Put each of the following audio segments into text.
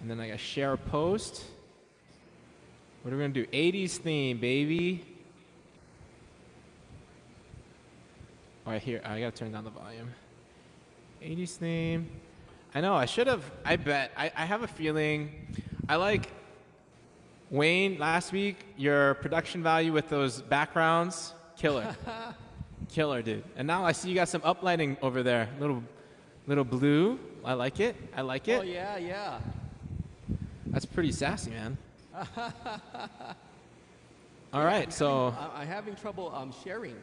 And then I got share a post. What are we going to do? 80s theme, baby. All right, here. I got to turn down the volume. 80s theme. I know. I should have. I bet. I have a feeling. I like Wayne last week. Your production value with those backgrounds. Killer. Killer, dude. And now I see you got some uplighting over there. Little blue. I like it. I like it. Oh, yeah, yeah. That's pretty sassy, man. All right, so I'm having trouble sharing.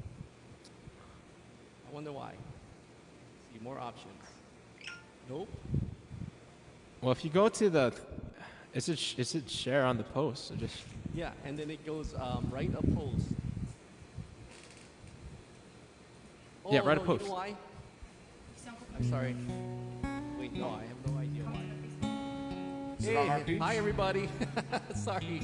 I wonder why. See more options. Nope. Well, if you go to the, is it share on the post? So just yeah, and then it goes write a post. Yeah, oh, write a no, post. You know why? I'm sorry. Wait, no, I have no idea why. Hey, hi everybody. Sorry.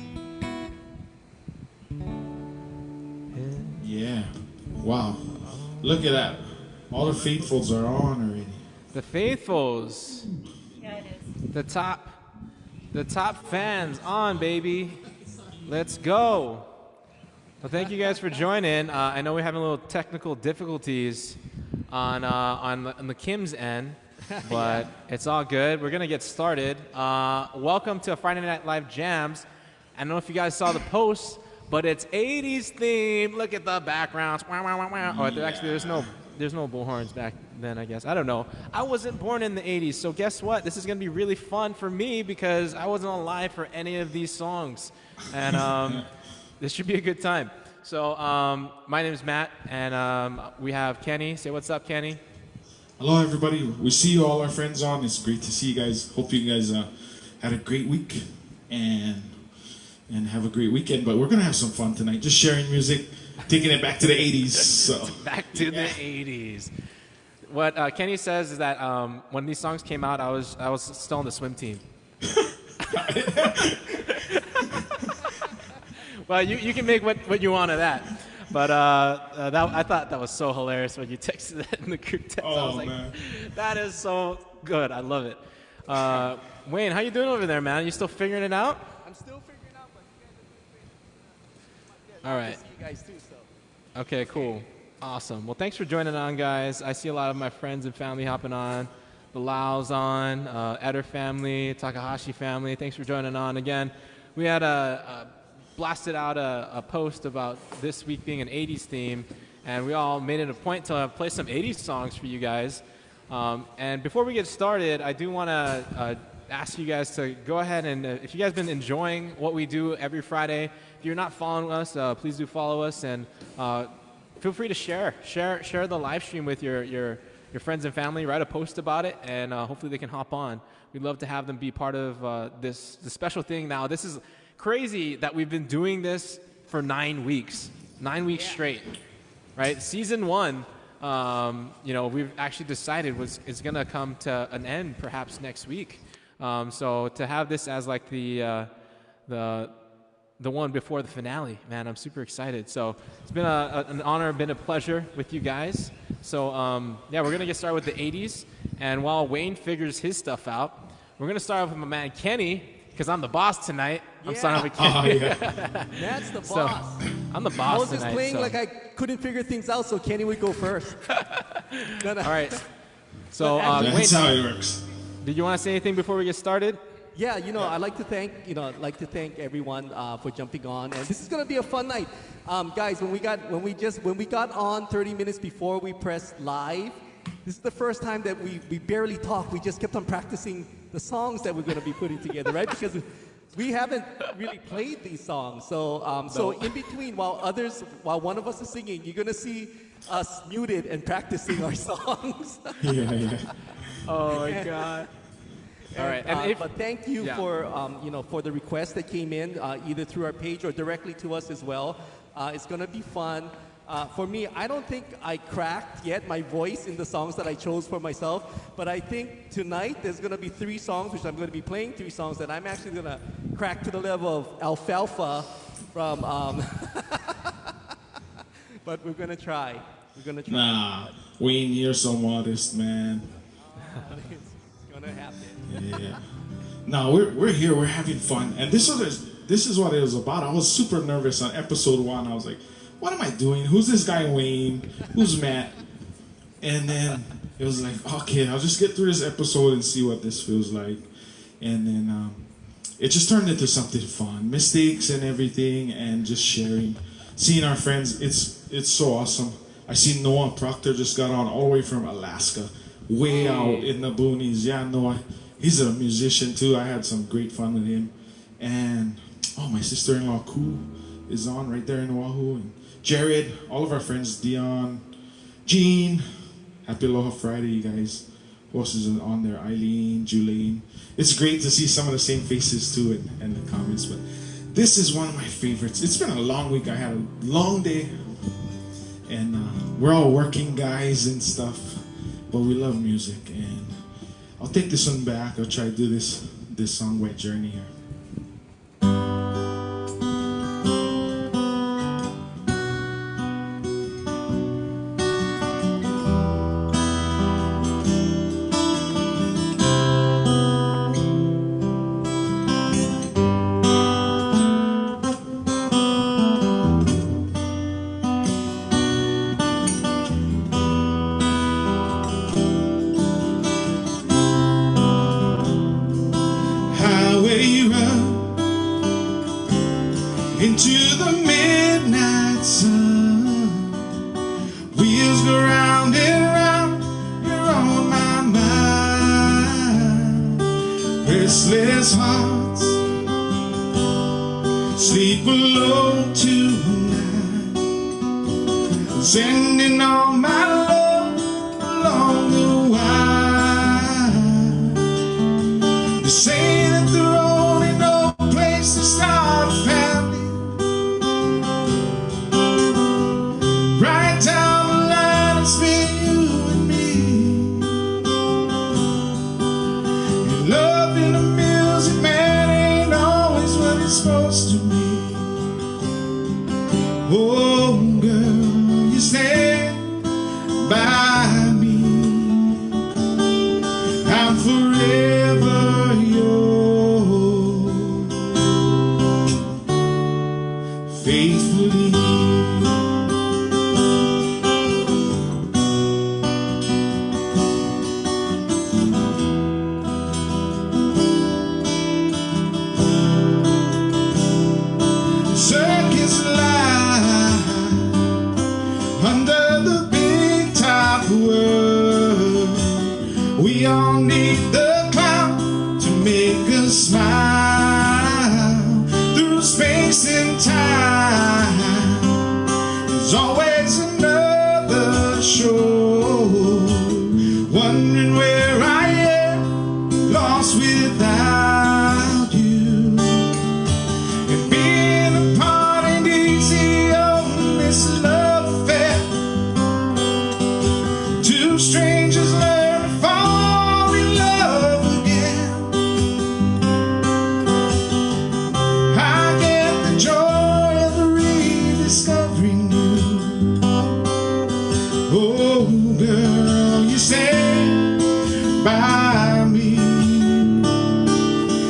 Yeah. Wow. Look at that. All the faithfuls are on already. the faithfuls, Yeah, it is. the top fans on, baby. Let's go. Well, thank you guys for joining. I know we're having a little technical difficulties on the Kim's end, but it's all good. We're gonna get started. Welcome to Friday Night Live Jams. I don't know if you guys saw the post, but it's 80s theme. Look at the backgrounds. Wah, wah, wah, wah. Oh, actually, there's no bullhorns back then, I guess. I don't know. I wasn't born in the 80s, so guess what? This is gonna be really fun for me because I wasn't alive for any of these songs, and this should be a good time. So my name is Matt, and we have Kenny. Say what's up, Kenny. Hello, everybody. We see you, all our friends on. It's great to see you guys. Hope you guys had a great week and have a great weekend. But we're going to have some fun tonight. Just sharing music, taking it back to the 80s. So. Back to the 80s. What Kenny says is that when these songs came out, I was still on the swim team. Well, you can make what you want of that. But I thought that was so hilarious when you texted that in the group text. I was like, man, that is so good. I love it. Wayne, how you doing over there, man? You still figuring it out? I'm still figuring out, but you guys are doing great. All right. See you guys too, so. Okay, cool. Awesome. Well, thanks for joining on, guys. I see a lot of my friends and family hopping on. The Lao's on, Eder family, Takahashi family. Thanks for joining on again. We had blasted out a post about this week being an 80s theme, and we all made it a point to play some 80s songs for you guys. And before we get started, I do want to ask you guys to go ahead and, if you guys have been enjoying what we do every Friday, if you're not following us, please do follow us, and feel free to share the live stream with your friends and family. Write a post about it, and hopefully they can hop on. We'd love to have them be part of this special thing. Now, this is crazy that we've been doing this for 9 weeks, 9 weeks straight, right? Season 1, we've actually decided is going to come to an end perhaps next week. So to have this as like the one before the finale, man, I'm super excited. So it's been an honor, been a pleasure with you guys. So yeah, we're gonna get started with the 80s, and while Wayne figures his stuff out, we're gonna start off with my man Kenny, because I'm the boss tonight. I'm starting with Kenny. That's the boss. So, I'm the boss tonight. I was just playing like I couldn't figure things out, so Kenny would go first. All right. So that's Wayne, how it works. Did you want to say anything before we get started? Yeah, I'd like to thank everyone for jumping on, and this is gonna be a fun night, guys. When we got on 30 minutes before we pressed live, this is the first time that we barely talked. We just kept on practicing the songs that we're gonna be putting together, right? Because we haven't really played these songs, so in between, while one of us is singing, you're gonna see us muted and practicing our songs. Yeah. Oh my God. All right, but thank you for the requests that came in, either through our page or directly to us as well. It's gonna be fun. For me, I don't think I cracked yet my voice in the songs that I chose for myself, but I think tonight there's gonna be 3 songs which I'm gonna be playing, 3 songs that I'm actually gonna crack to the level of Alfalfa from. But we're gonna try. Nah, Wayne, you're so modest, man. It's gonna happen. Yeah. No, we're here. We're having fun, and this is what it was about. I was super nervous on episode 1. I was like, "What am I doing? Who's this guy Wayne? Who's Matt?" And then it was like, "Okay, I'll just get through this episode and see what this feels like." And then it just turned into something fun, mistakes and everything, and just sharing, seeing our friends. It's so awesome. I see Noah Proctor just got on all the way from Alaska, way out in the boonies. Yeah, Noah. He's a musician too. I had some great fun with him. And my sister-in-law Koo is on right there in Oahu. And Jared, all of our friends, Dion, Jean. Happy Aloha Friday, you guys. Who else is on there? Eileen, Julene. It's great to see some of the same faces too in the comments. But this is one of my favorites. It's been a long week. I had a long day. And we're all working guys and stuff. But we love music. And I'll take this one back. I'll try to do this song, Wet Journey here. Into the midnight sun, wheels go round and round, you're on my mind. Restless hearts sleep alone tonight, sending all my love along the wire. They say that there only no place to start a family. Supposed to be. Oh girl, you stand by me. I'm forever yours, faithfully. Circus life under the big top world. We all need the clown to make us smile. Through space and time, there's always another show. Wondering where I am, lost without you. Strangers learn to fall in love again. I get the joy of rediscovering you. Oh girl, you stand by me.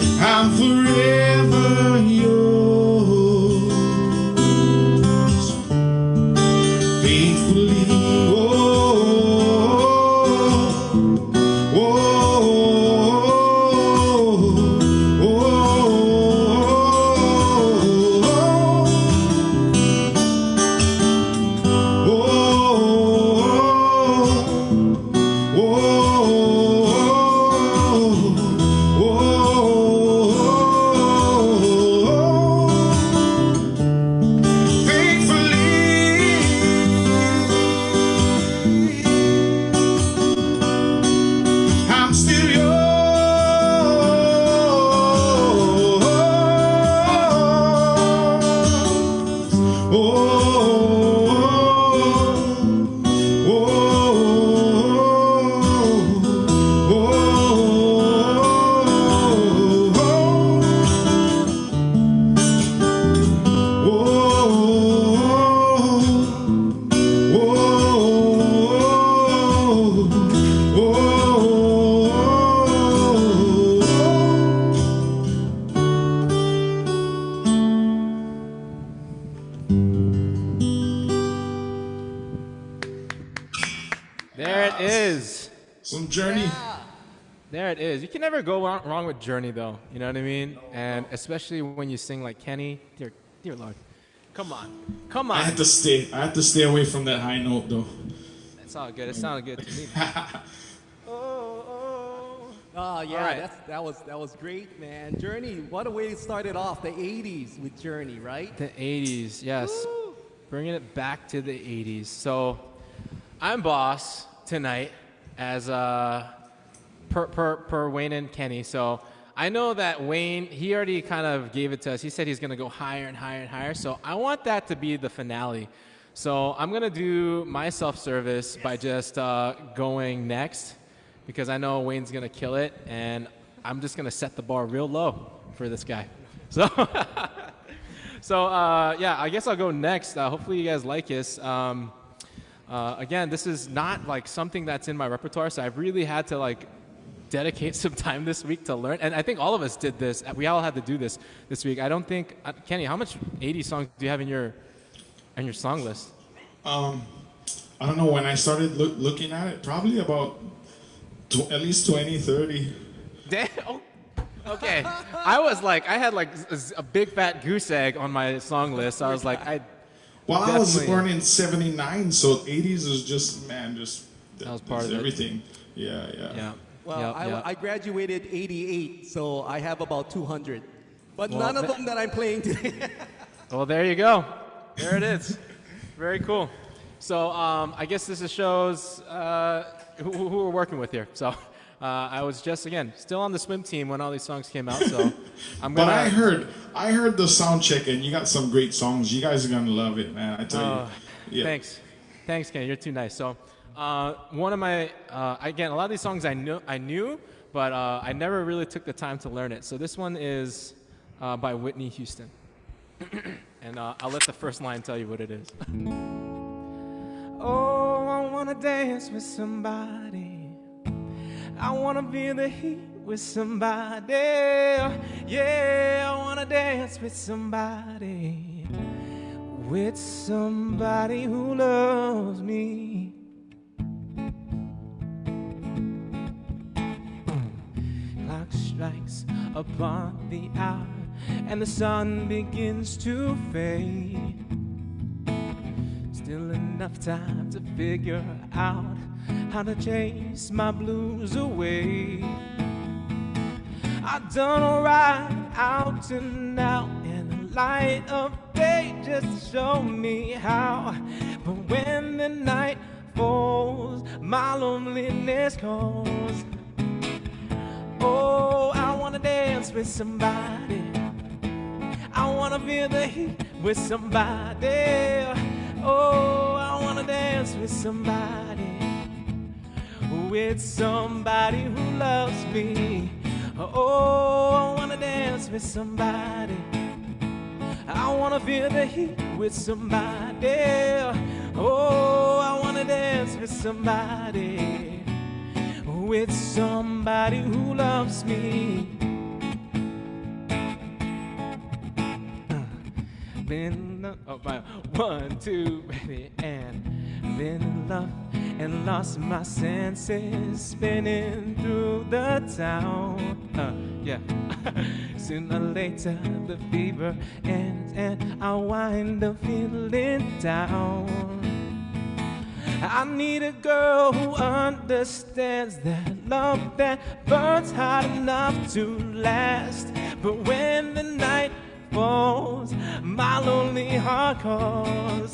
Some Journey. Yeah. There it is. You can never go wrong with Journey, though. You know what I mean? And especially when you sing like Kenny. Dear Lord. Come on. Come I on. had to stay. I had to stay away from that high note, though. It's all good. It sounded good to me. Oh yeah, All right. that was great, man. Journey, what a way to start it off. The '80s with Journey, right? The 80s, yes. Woo. Bringing it back to the 80s. So I'm boss tonight as per Wayne and Kenny. So I know that Wayne, he already kind of gave it to us. He said he's going to go higher and higher and higher. So I want that to be the finale. So I'm going to do my self-service by just going next because I know Wayne's going to kill it. And I'm just going to set the bar real low for this guy. So, yeah, I guess I'll go next. Hopefully you guys like this. Again, this is not like something that's in my repertoire, so I've really had to like dedicate some time this week to learn. And I think all of us did this. We all had to do this week. I don't think Kenny, how much 80 songs do you have in your song list? I don't know. When I started looking at it, probably about at least 20, 30. Damn. Oh, okay. I had like a big fat goose egg on my song list. So I was like, Well, I was definitely- born in '79, so '80s was just That was part of it. everything. Yeah. yeah. Well, yeah. I graduated '88, so I have about 200, but Well, none of them that I'm playing today. Well, there you go. There it is. Very cool. So I guess this shows who we're working with here. So I was just, again, still on the swim team when all these songs came out. So I'm But gonna. I heard the sound check, and you got some great songs. You guys are gonna love it, man. I tell you. Yeah. Thanks, Kenny. You're too nice. So one of my, again, a lot of these songs I knew, but I never really took the time to learn it. So this one is by Whitney Houston. And I'll let the first line tell you what it is. Oh, I wanna dance with somebody. I wanna be in the heat with somebody. Yeah, I wanna dance with somebody. With somebody who loves me. Clock strikes upon the hour, and the sun begins to fade. Still enough time to figure out how to chase my blues away. I done alright out and out in the light of day just to show me how. But when the night falls, my loneliness calls. Oh, I wanna dance with somebody. I wanna feel the heat with somebody. Oh, I wanna dance with somebody. With somebody who loves me. Oh, I wanna dance with somebody. I wanna feel the heat with somebody. Oh, I wanna dance with somebody. With somebody who loves me. Been by 1, 2, baby, and been in love and lost my senses, spinning through the town. Yeah. Sooner or later the fever ends and I wind up feeling down. I need a girl who understands that love that burns hot enough to last. But when the night falls, my lonely heart calls.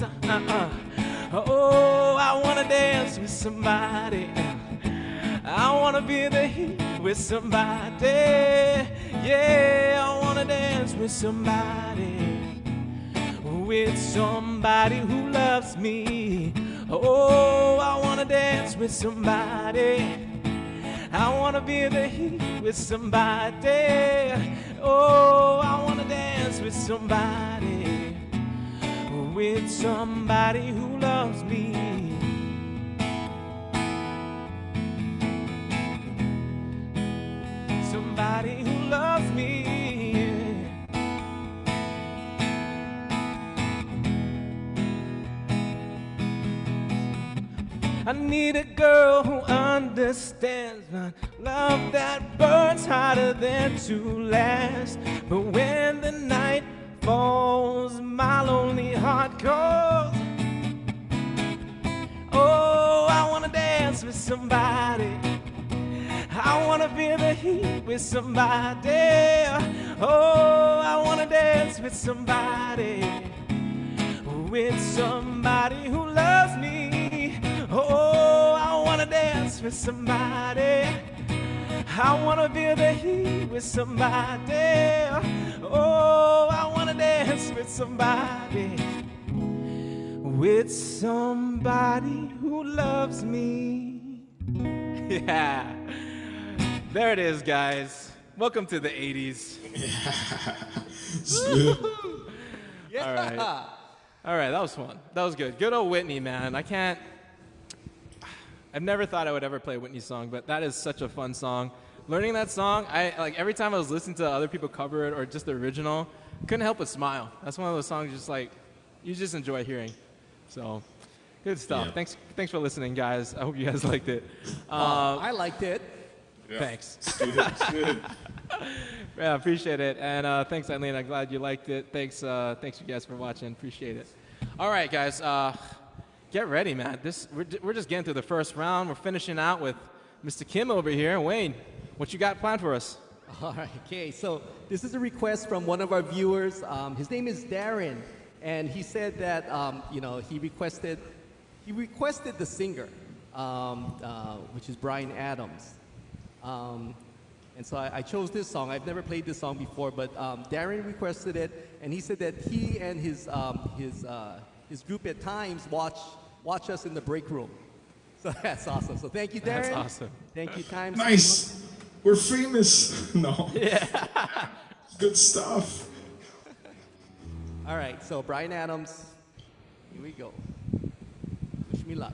Oh, I wanna dance with somebody. I wanna be the heat with somebody. Yeah, I wanna dance with somebody. With somebody who loves me. Oh, I wanna dance with somebody. I wanna be the heat with somebody. Oh, I wanna dance with somebody. With somebody who loves me. Somebody who loves me. I need a girl who understands my love that burns hotter than to last. But when the night falls, my lonely heart calls. Oh, I wanna dance with somebody. I wanna feel the heat with somebody. Oh, I wanna dance with somebody. With somebody who loves me. Oh, I wanna dance with somebody. I wanna feel the heat with somebody. Oh, I wanna dance with somebody. With somebody who loves me. Yeah. There it is, guys. Welcome to the 80s. Yeah. All right. All right, that was fun. That was good. Good old Whitney, man. I've never thought I would ever play a Whitney song, but that is such a fun song. Learning that song, every time I was listening to other people cover it or just the original, couldn't help but smile. That's one of those songs you just enjoy hearing. So, good stuff. Yeah. Thanks for listening, guys. I hope you guys liked it. I liked it. Yeah. Thanks. It's good. Yeah, appreciate it. And thanks, Eileen. I'm glad you liked it. Thanks you guys for watching. Appreciate it. All right, guys. Get ready, man. We're just getting through the first round. We're finishing out with Mr. Kim over here. Wayne, what you got planned for us? All right. Okay. So this is a request from one of our viewers. His name is Darren, and he said that he requested the singer, which is Bryan Adams. And so I chose this song. I've never played this song before, but Darren requested it, and he said that he and his group at times watch us in the break room. So that's awesome. So thank you, Darren. That's awesome. Thank you, Times. Nice. We're famous. No. Yeah. Good stuff. All right. So Bryan Adams, here we go. Wish me luck.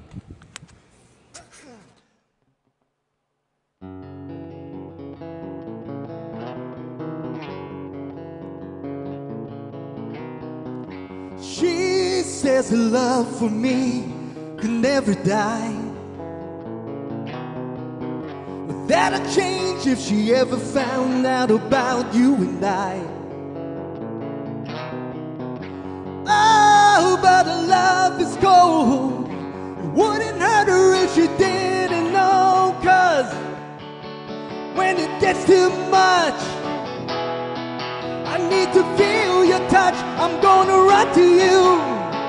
She says her love for me could never die. But that'd change if she ever found out about you and I. Oh, but her love is cold. It wouldn't hurt her if she didn't know. 'Cause when it gets too much, I need to feel your touch. I'm gonna run to you.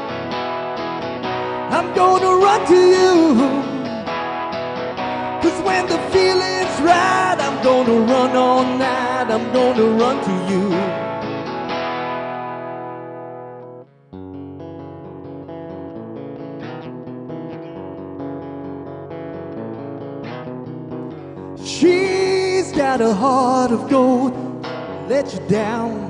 I'm gonna run to you. 'Cause when the feeling's right, I'm gonna run all night. I'm gonna run to you. She's got a heart of gold, let you down.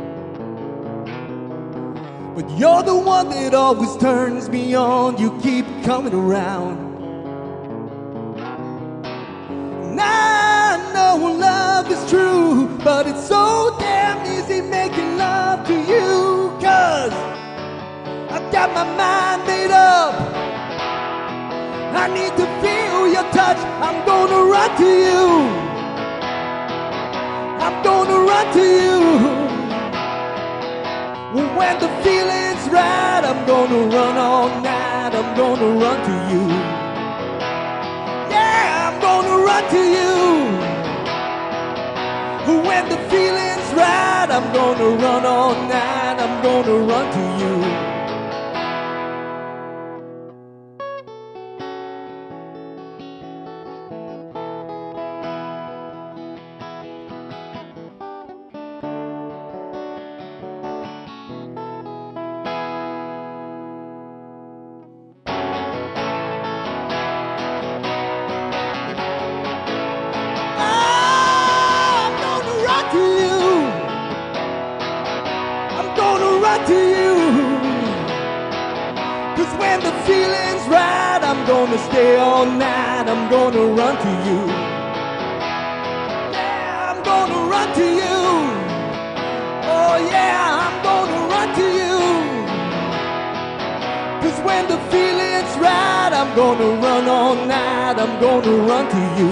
But you're the one that always turns me on. You keep coming around. And I know love is true, but it's so damn easy making love to you. 'Cause I've got my mind made up. I need to feel your touch. I'm gonna run to you. I'm gonna run to you. When the feeling's right, I'm gonna run all night. I'm gonna run to you. Yeah, I'm gonna run to you. When the feeling's right, I'm gonna run all night. I'm gonna run to you. To you, 'cause when the feeling's right, I'm gonna stay all night. I'm gonna run to you. Yeah, I'm gonna run to you. Oh yeah, I'm gonna run to you. 'Cause when the feeling's right, I'm gonna run all night, I'm gonna run to you.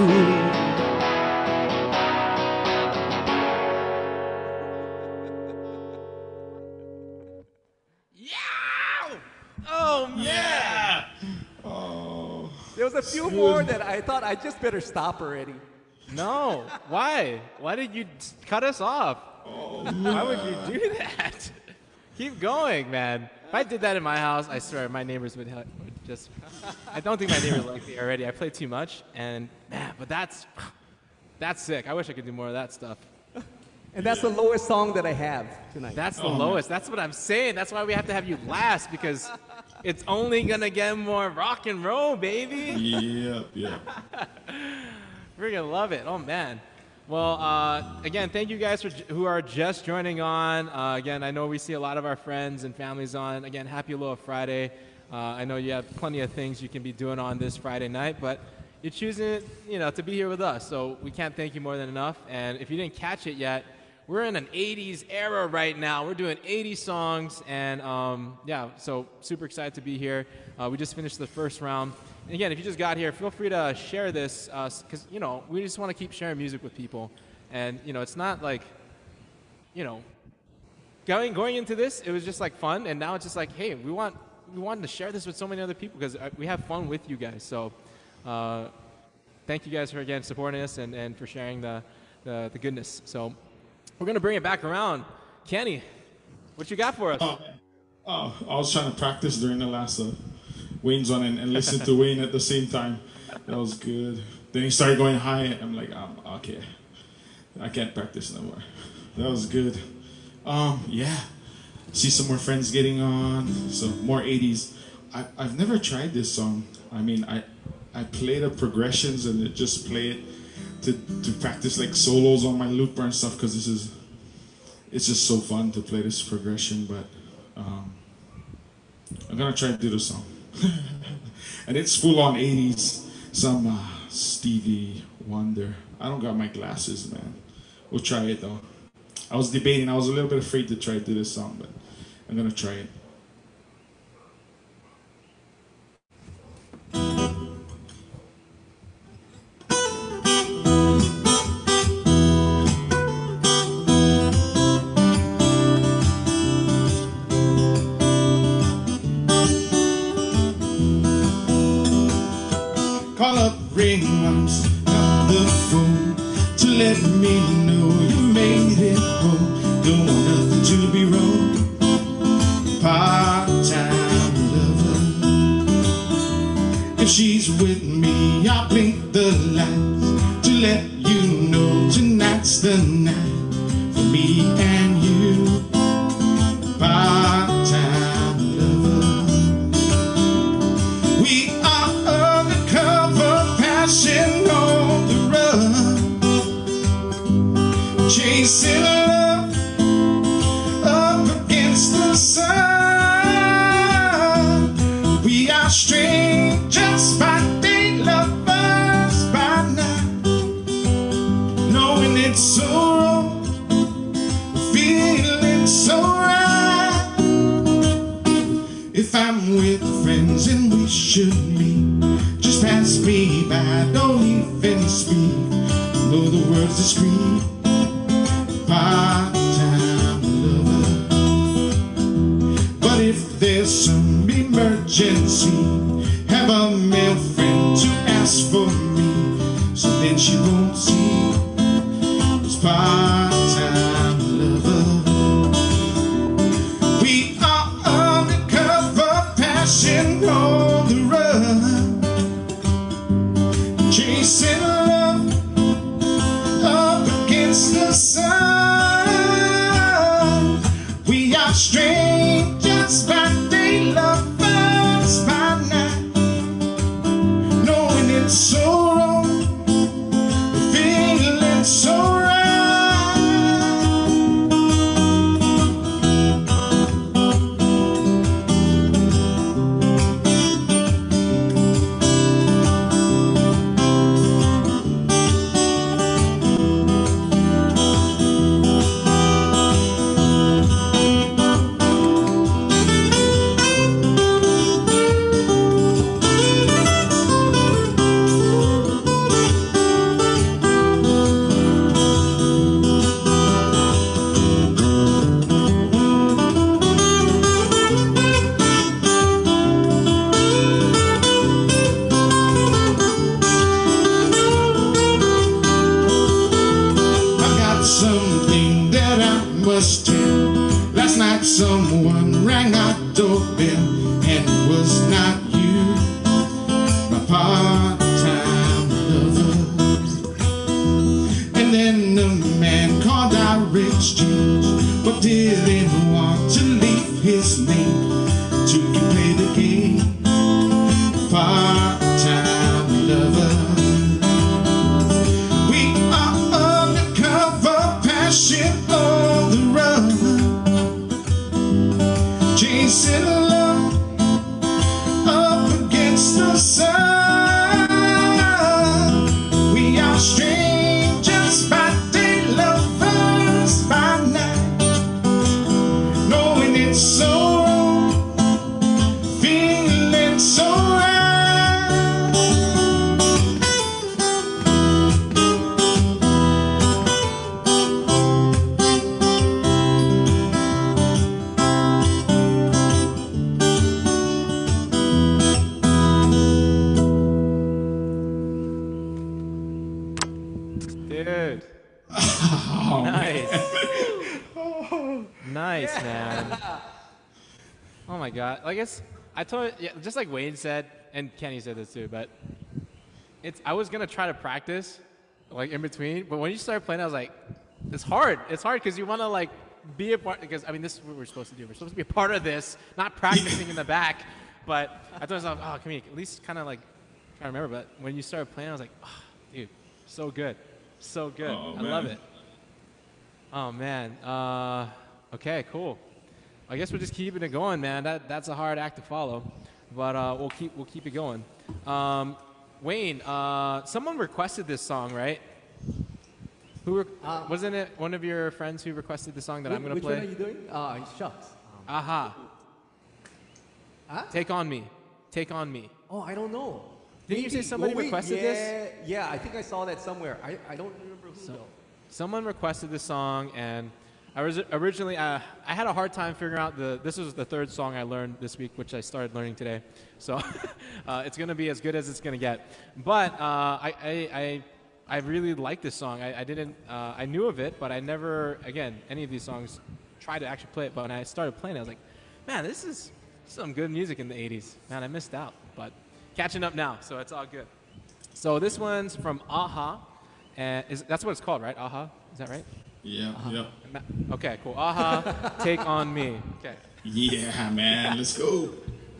Yeah! Oh, man! Yeah! Oh. There was a few more that I thought I just better stop already. No. Why? Why did you cut us off? Oh, Why would you do that? Keep going, man. If I did that in my house, I swear my neighbors would just. I don't think my neighbors like me already. I play too much, and man, but that's sick. I wish I could do more of that stuff. And that's the lowest song that I have tonight. That's the lowest. That's what I'm saying. That's why we have to have you last, because it's only gonna get more rock and roll, baby. Yep. We're gonna love it. Oh man. Well, again, thank you guys who are just joining on. Again, I know we see a lot of our friends and families on. Again, happy Aloha Friday. I know you have plenty of things you can be doing on this Friday night, but you're choosing, to be here with us. So we can't thank you more than enough. And if you didn't catch it yet, we're in an 80s era right now. We're doing 80 songs, and so super excited to be here. We just finished the first round. And again, if you just got here, feel free to share this, because, we just want to keep sharing music with people. And, it's not like, going into this, it was just like fun, and now it's just like, hey, we wanted to share this with so many other people because we have fun with you guys. So thank you guys for, again, supporting us and for sharing the goodness. So we're going to bring it back around. Kenny, what you got for us? I was trying to practice during the last Wayne's on and listen to Wayne at the same time. That was good. Then he started going high. I'm like, okay. I can't practice no more. That was good. See some more friends getting on. So more 80s. I've never tried this song. I mean, I play the progressions and just play it to practice like solos on my looper and stuff, because it's just so fun to play this progression. But I'm gonna try to do the song. And it's full on 80s. Some Stevie Wonder. I don't got my glasses, man. We'll try it though. I was debating. I was a little bit afraid to try to do this song, but I'm gonna try it. Call up ringmarks on the phone to let me know you made it home. Don't want nothing to be wrong. Part-time lover. If she's with me, I'll blink the lights to let you know tonight's the night for me and you. Part-time lover. We are undercover, passion on the run, chasing love up against the sun. We are strangers by day, lovers by night, knowing it's so wrong, feeling so right. If I'm with friends and we should meet, just pass me by, don't even speak, know the words discreet. Part-time lover. But if there's some emergency, have a male friend to ask for me, so then she won't see this part-time lover. We are undercover, passion on the run, chasing love up against the sun. We are strangers by day, lovers by was 10. Last night someone rang our doorbell, and it was not you, my part-time lover. And then the man called our exchange, but didn't want to leave his name to play the game. Part-time lover. We are undercover, passion on the run, chasing love up against the sun. We are strangers by day, lovers by night, knowing it's so wrong, feeling so right. Dude. Oh, Nice. Nice, man. Oh my God. I guess I told yeah, just like Wayne said, and Kenny said this too, but I was gonna try to practice like in between, but when you started playing, I was like, it's hard. It's hard because you want to like be a part. Because I mean, this is what we're supposed to do. We're supposed to be a part of this, not practicing in the back. But I thought to myself, oh, can we at least kind of like try to remember? But when you started playing, I was like, oh, dude, so good, so good. Oh, I love it. Oh man. Okay, cool. I guess we're just keeping it going, man. That's a hard act to follow, but we'll keep it going. Wayne, someone requested this song, right? Wasn't it one of your friends who requested the song that I'm gonna play? Which one are you doing? Shucks. Aha. Huh? Take on me. Take on me. Oh, I don't know. Didn't you say somebody requested this? Yeah, I think I saw that somewhere. I don't remember who though. Someone requested this song, and I was originally I had a hard time figuring out this was the third song I learned this week, which I started learning today. So it's gonna be as good as it's gonna get. But I really like this song. I knew of it, but I never, again, any of these songs tried to actually play it. But when I started playing it, I was like, man, this is some good music in the 80s. Man, I missed out, but catching up now, so it's all good. So this one's from Aha, and that's what it's called, right? Aha, is that right? Yeah, yeah. Okay, cool. Aha, Take on Me. Okay. Yeah, man, let's go.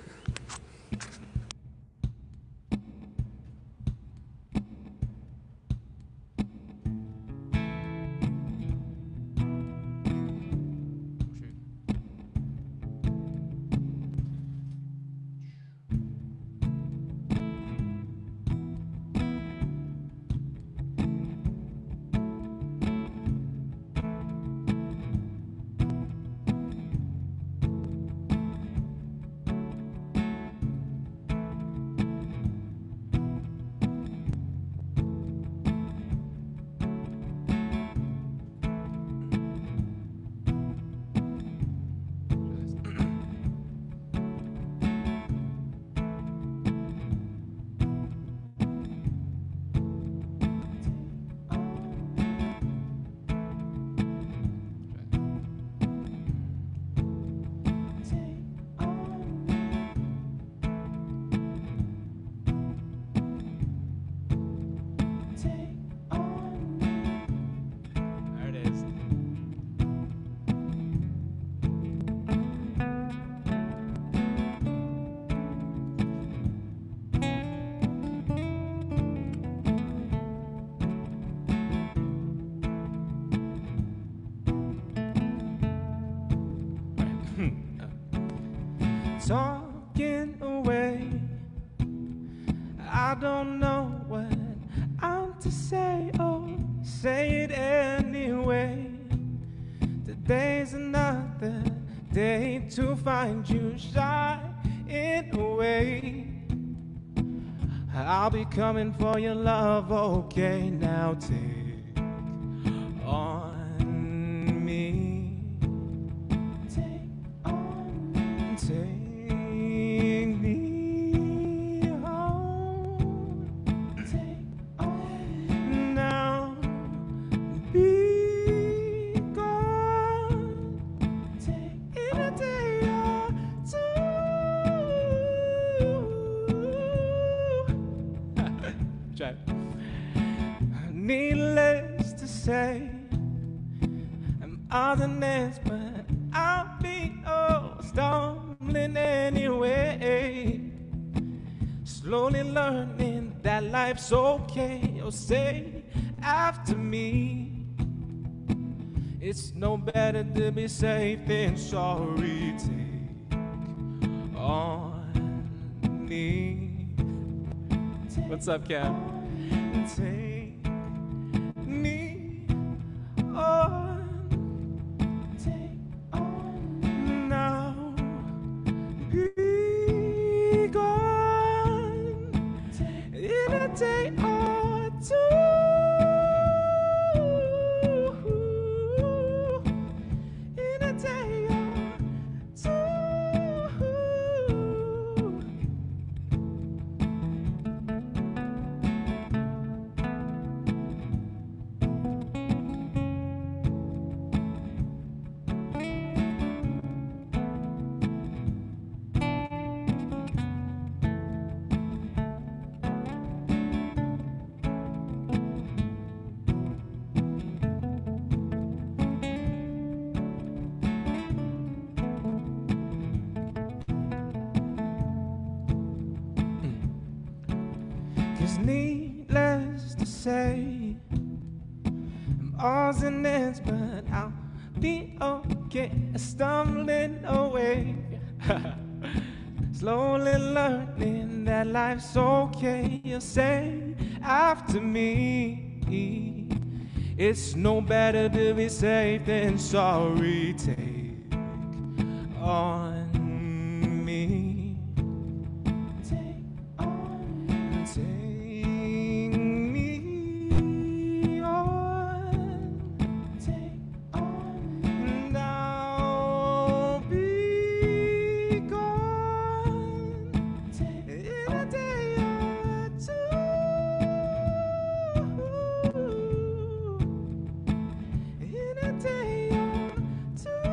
There it is. Talking away, I don't know what I'm to say. Oh, say it anyway. Today's another day to find you shying away. I'll be coming for your love. Okay, now take on me. Take on me. Take me home. Take on me. Now be gone. odds and ends, but I'll be stumbling anyway. Slowly learning that life's okay. You'll say after me, it's no better to be safe than sorry. Take on me. What's up, Cap? Take me on. Take on now. Be gone in a day or two. In a day or two. Cause needless to say, I'm odds and ends, but I'll be okay. Stumbling away, slowly learning that life's okay. You'll say after me, it's no better to be safe than sorry. Take on me. Take on. Take me on. Take on. And I'll be gone in a day or two. In a day or two.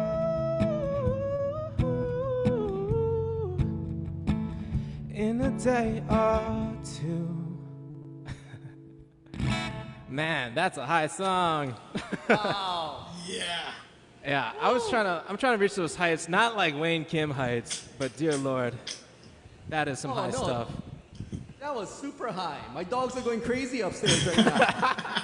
In a day or two. Man, that's a high song. Wow. Yeah. Yeah, I'm trying to reach those heights, not like Wayne Kim heights, but dear Lord, that is some high no. stuff. That was super high. My dogs are going crazy upstairs right now.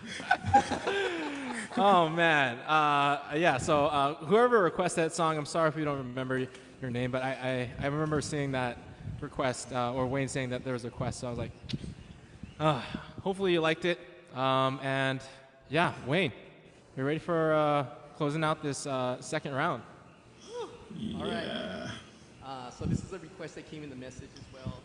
Oh man, yeah. So whoever requested that song, I'm sorry if you don't remember your name, but I remember seeing that request or Wayne saying that there was a request. So I was like, hopefully you liked it. And yeah, Wayne, you ready for closing out this second round? Yeah. All right. So this is a request that came in the message as well.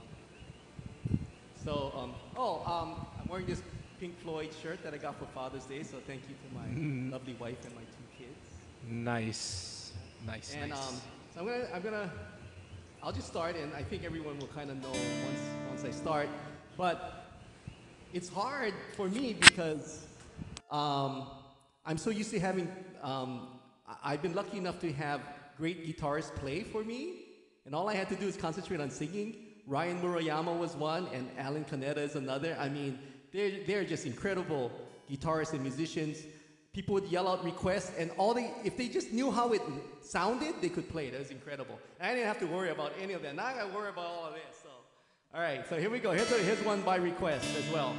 I'm wearing this Pink Floyd shirt that I got for Father's Day. So thank you to my lovely wife and my 2 kids. Nice. And so I'll just start, and I think everyone will kind of know once I start. But it's hard for me because I'm so used to having. I've been lucky enough to have great guitarists play for me, and all I had to do is concentrate on singing. Ryan Murayama was one, and Alan Canetta is another. I mean, they're just incredible guitarists and musicians. People would yell out requests, and if they just knew how it sounded, they could play it. It was incredible. I didn't have to worry about any of that. Now I got to worry about all of this. So, all right, so here we go. Here's one by request as well.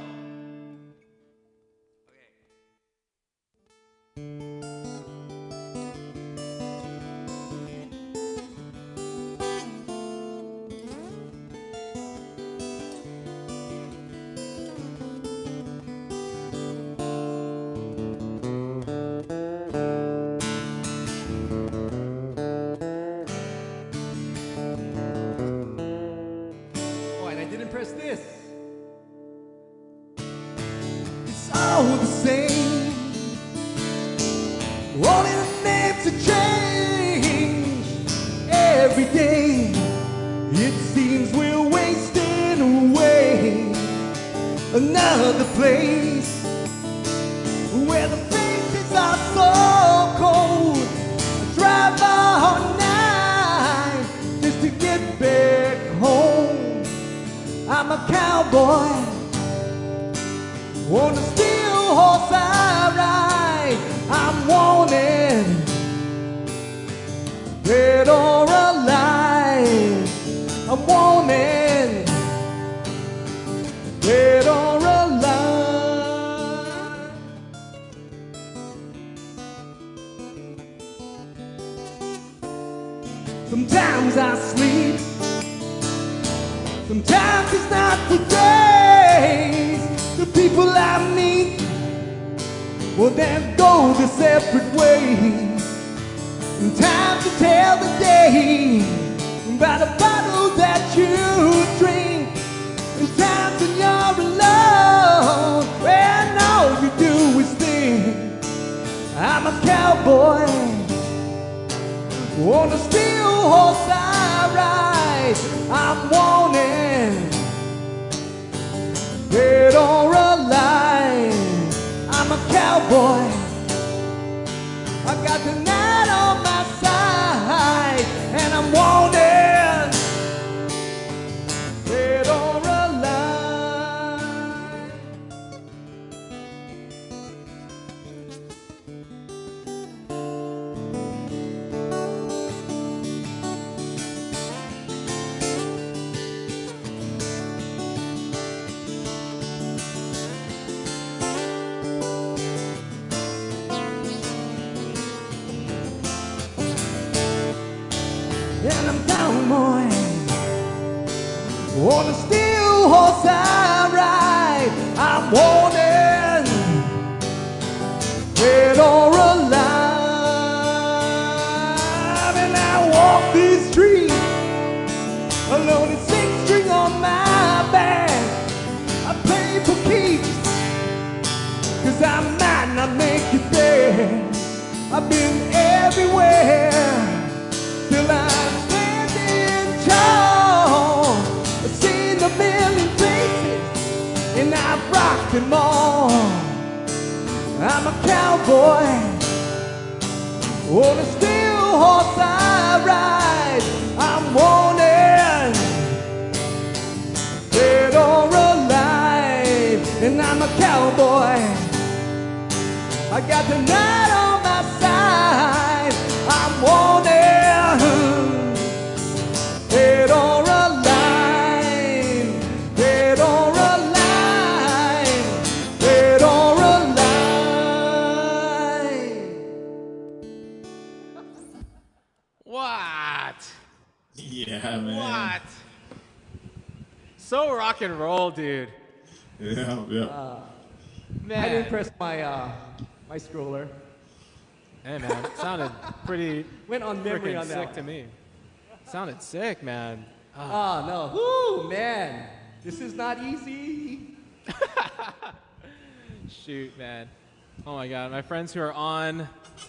This. It's all the same. Only the names have changed every day. It seems we're wasting away. Another place where the faces are so cold. I drive all night just to get back home. I'm a cowboy on a steel horse I ride. I'm wanted Sometimes I sleep, sometimes it's not for days. The people I meet will then go their separate ways. Time to tell the day about a bottle that you drink. In times when you're alone and all you do is think. I'm a cowboy on a steel horse I ride. I'm wanted, dead or alive. I'm a cowboy. I got the night on my side, and I'm wanted, dead or alive. And I'm cowboy on a steel horse I ride. I'm wanted, dead or alive. And I walk these streets alone and six string on my back. I play for keeps, 'cause I might not make it there. I've been everywhere till I'm standing tall. I've seen a million faces and I've rocked them all. I'm a cowboy on a steel horse I ride. I'm wanted, dead or alive. And I'm a cowboy. I got the night on my side. I'm wanted, dead or alive, dead or alive, dead or alive. What? Yeah, man. What? So rock and roll, dude. Yeah, yeah. Man. I didn't press my my scroller. Hey, man, it sounded pretty Went on memory freaking on that sick one. to me. Sounded sick, man. Oh no. Woo, man. This is not easy. Shoot, man. Oh my God, my friends who are on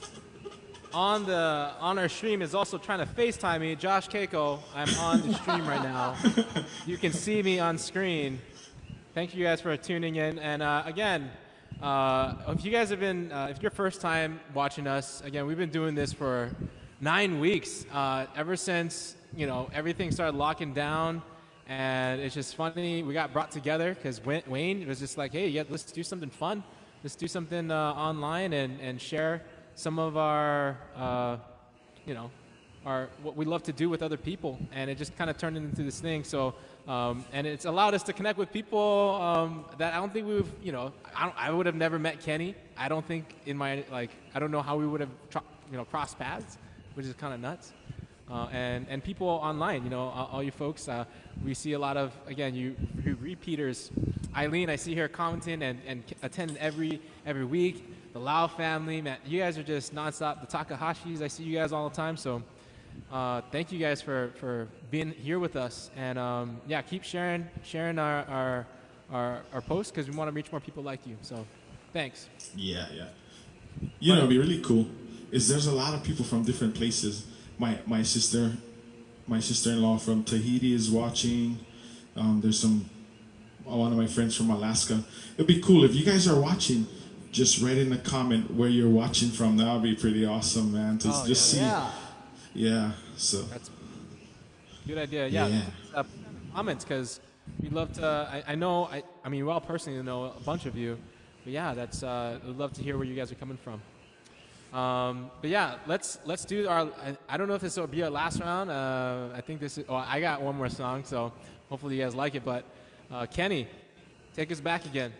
our stream is also trying to FaceTime me. Josh Keiko, I'm on the stream right now. You can see me on screen. Thank you guys for tuning in. And again, if you guys have been, if your first time watching us, again, we've been doing this for 9 weeks, ever since, you know, everything started locking down. And it's just funny, we got brought together because Wayne was just like, hey, yeah, let's do something fun. Let's do something online and share some of our, you know, what we love to do with other people. And it just kind of turned into this thing. So, and it's allowed us to connect with people that I don't think we've, you know, I would have never met Kenny. I don't think in my, like, I don't know how we would have, you know, crossed paths, which is kind of nuts. And people online, you know, all you folks, we see a lot of, again, you repeaters. Eileen, I see her commenting and attending every week. The Lau family, man, you guys are just nonstop. The Takahashis, I see you guys all the time. So thank you guys for being here with us. And yeah, keep sharing our posts because we want to reach more people like you. So thanks. Yeah, yeah. You know, it'd be really cool is there's a lot of people from different places. My sister-in-law from Tahiti is watching. There's one of my friends from Alaska. It'd be cool if you guys are watching. Just write in a comment where you're watching from. That would be pretty awesome, man. To just see. Yeah. So. That's a good idea. Yeah. Comments because we'd love to. I know. I mean, we all personally know a bunch of you, but yeah, that's. We'd love to hear where you guys are coming from. But yeah, let's do our. I don't know if this will be our last round. I think this is. Oh, I got one more song, so hopefully you guys like it. But Kenny, take us back again.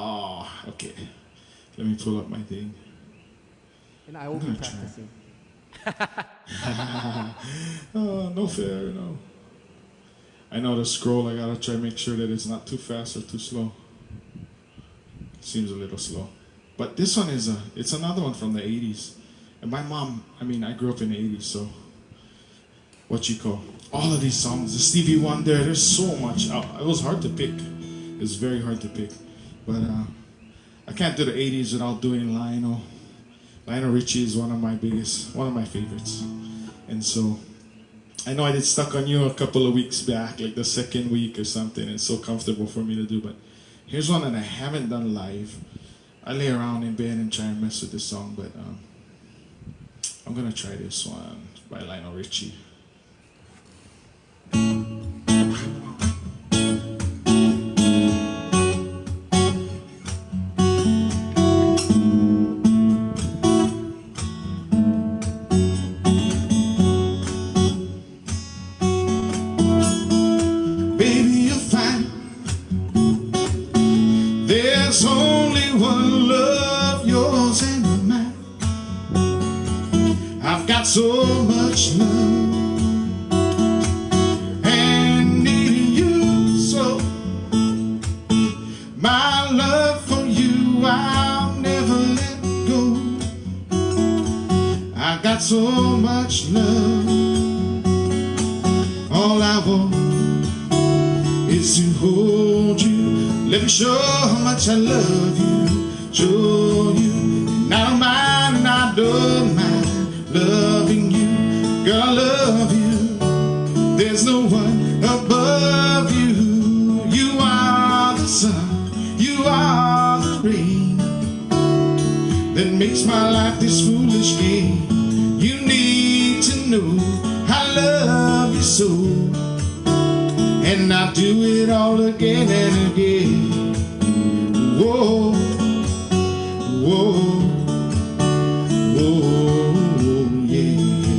Oh, okay. Let me pull up my thing. And I will be practicing. Oh, no fair, no. I know the scroll, I gotta try to make sure that it's not too fast or too slow. Seems a little slow. But this one is it's another one from the 80s. And my mom, I mean, I grew up in the 80s, so what you call all of these songs, the Stevie Wonder, there's so much. It was hard to pick. It was very hard to pick. But I can't do the 80s without doing Lionel. Lionel Richie is one of my favorites. And so I know I did Stuck on You a couple of weeks back, like the second week or something. It's so comfortable for me to do, but here's one that I haven't done live. I lay around in bed and try and mess with this song, but I'm gonna try this one by Lionel Richie. There's only one love, yours and mine. I've got so much love and needing you so. My love for you, I'll never let go. I got so much love. All I want is to hold you. Let me show how much I love you. Show you. And I don't mind, and I don't mind loving you. Girl, I love you. There's no one above you. You are the sun. You are the rain that makes my life this foolish game. You need to know I love you so. And I'll do it all again and again. Whoa, whoa, whoa, yeah.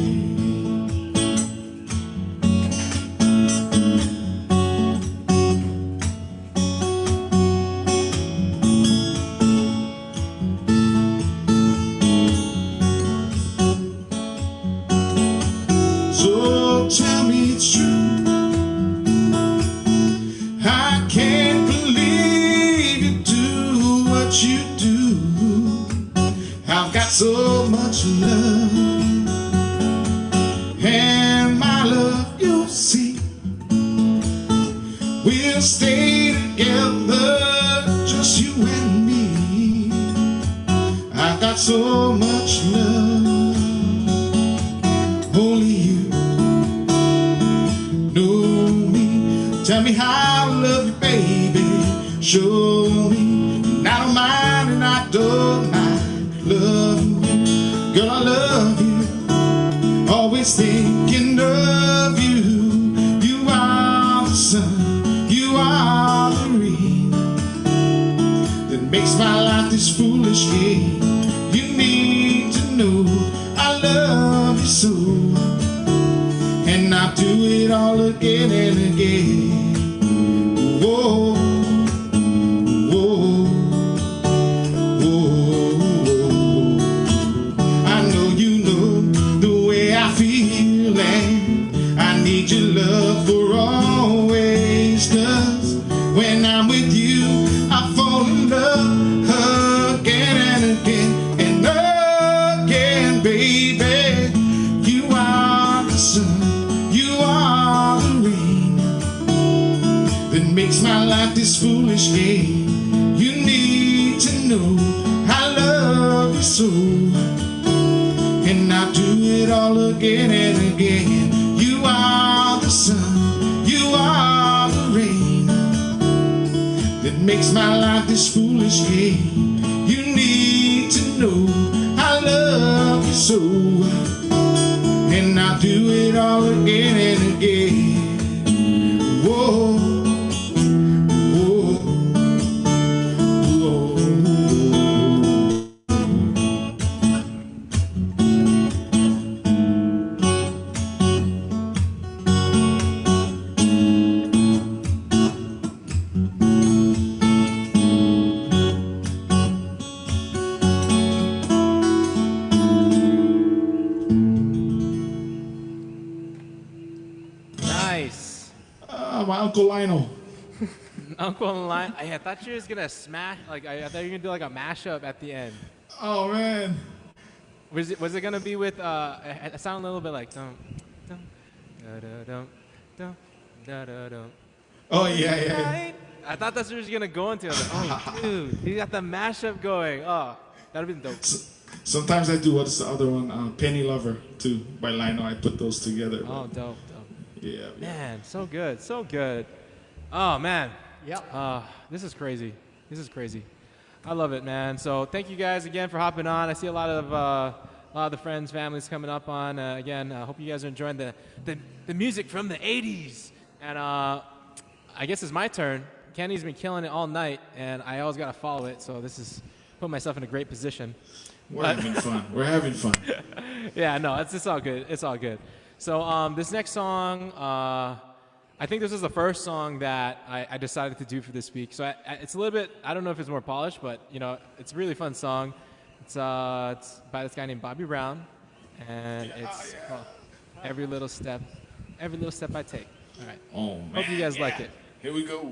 So tell me it's true. I can't believe you do what you do. I've got so much love, and my love, you'll see, we'll stay together, just you and me. I've got so much love, only you know me. Tell me how to love you, baby. Show me. And I don't mind, and I don't mind loving you. Girl, I love you. Always thinking of you. You are the sun. You are the rain that makes my life this foolish game. You need to know I love you so. And I'll do it all again and again. Whoa, whoa, whoa. I know you know the way I feel, and I need your love for always. 'Cause when I'm with you, I fall in love again and again and again, baby. You are the sun. You are the rain that makes my life this foolish game. You need to know I love you so, and I'll do it all again and again. You are the sun. You are the rain that makes my life this foolish game. You need to know I love you so, and I'll do it all again and again. Whoa, whoa, whoa. Uncle Lionel. Uncle and Lion. I thought you were just gonna smash. Like I thought you were gonna do like a mashup at the end. Oh man. Was it gonna be with? It sounded a little bit like dum dum da da dum dum da da dum. Oh yeah. Right? I thought that's what you was gonna go into. I was like, oh, dude, you got the mashup going. Oh, that'd have been dope. Sometimes I do. What's the other one? Penny Lover too by Lionel. I put those together. Oh, dope. Yeah. Man, so good, so good. Oh man. Yep. This is crazy. This is crazy. I love it, man. So thank you guys again for hopping on. I see a lot of the friends, families coming up on. Again, I hope you guys are enjoying the music from the 80s. And I guess it's my turn. Kenny's been killing it all night, and I always got to follow it. So this is putting myself in a great position. We're having fun. We're having fun. Yeah, no, it's all good. It's all good. So this next song, I think this was the first song that I decided to do for this week. So it's a little bit, I don't know if it's more polished, but you know, it's a really fun song. It's by this guy named Bobby Brown, and it's called Every Little Step I Take. All right. Oh man. Hope you guys like it. Here we go.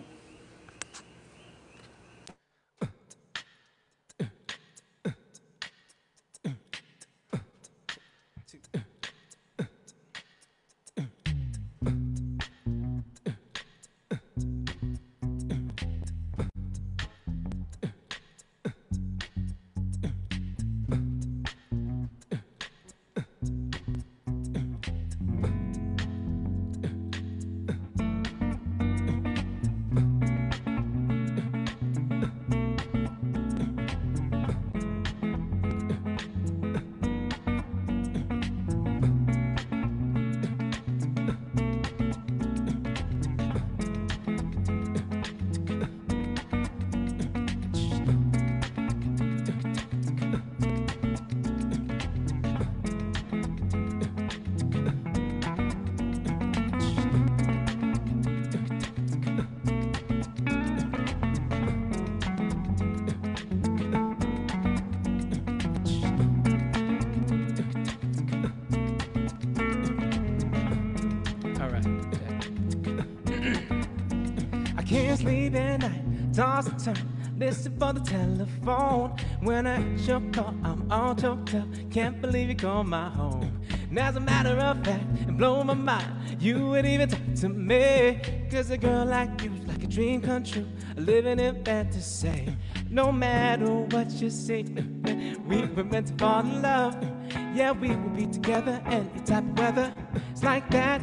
Can't sleep at night, toss and turn, listen for the telephone. When I hit your call, I'm all choked up. Can't believe you called my home. And as a matter of fact, it blew my mind. You would even talk to me. Cause a girl like you's like a dream come true. Living in fantasy. No matter what you say, we were meant to fall in love. Yeah, we will be together any type of weather. It's like that,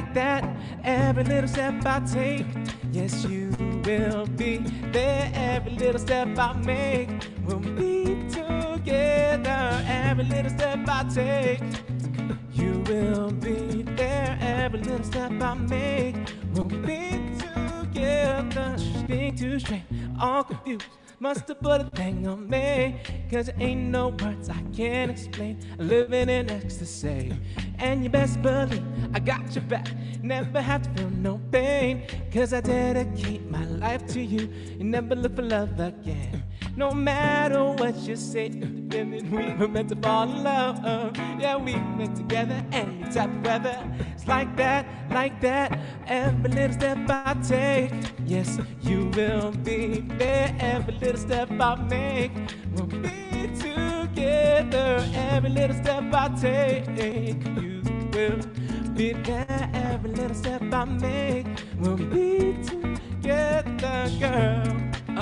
every little step I take. Yes, you will be there. Every little step I make, we'll be together. Every little step I take, you will be there. Every little step I make, we'll be together. Being too straight, all confused. Must have put a thing on me. Cause there ain't no words I can't explain. Living in ecstasy. And you best believe I got your back. Never have to feel no pain. Cause I dedicate my life to you. You never look for love again. No matter what you say, we were meant to fall in love. Yeah, we went together any type of weather. It's like that, every little step I take. Yes, you will be there. Every little step I make, we'll be together. Every little step I take, you will be there. Every little step I make, we'll be together, girl.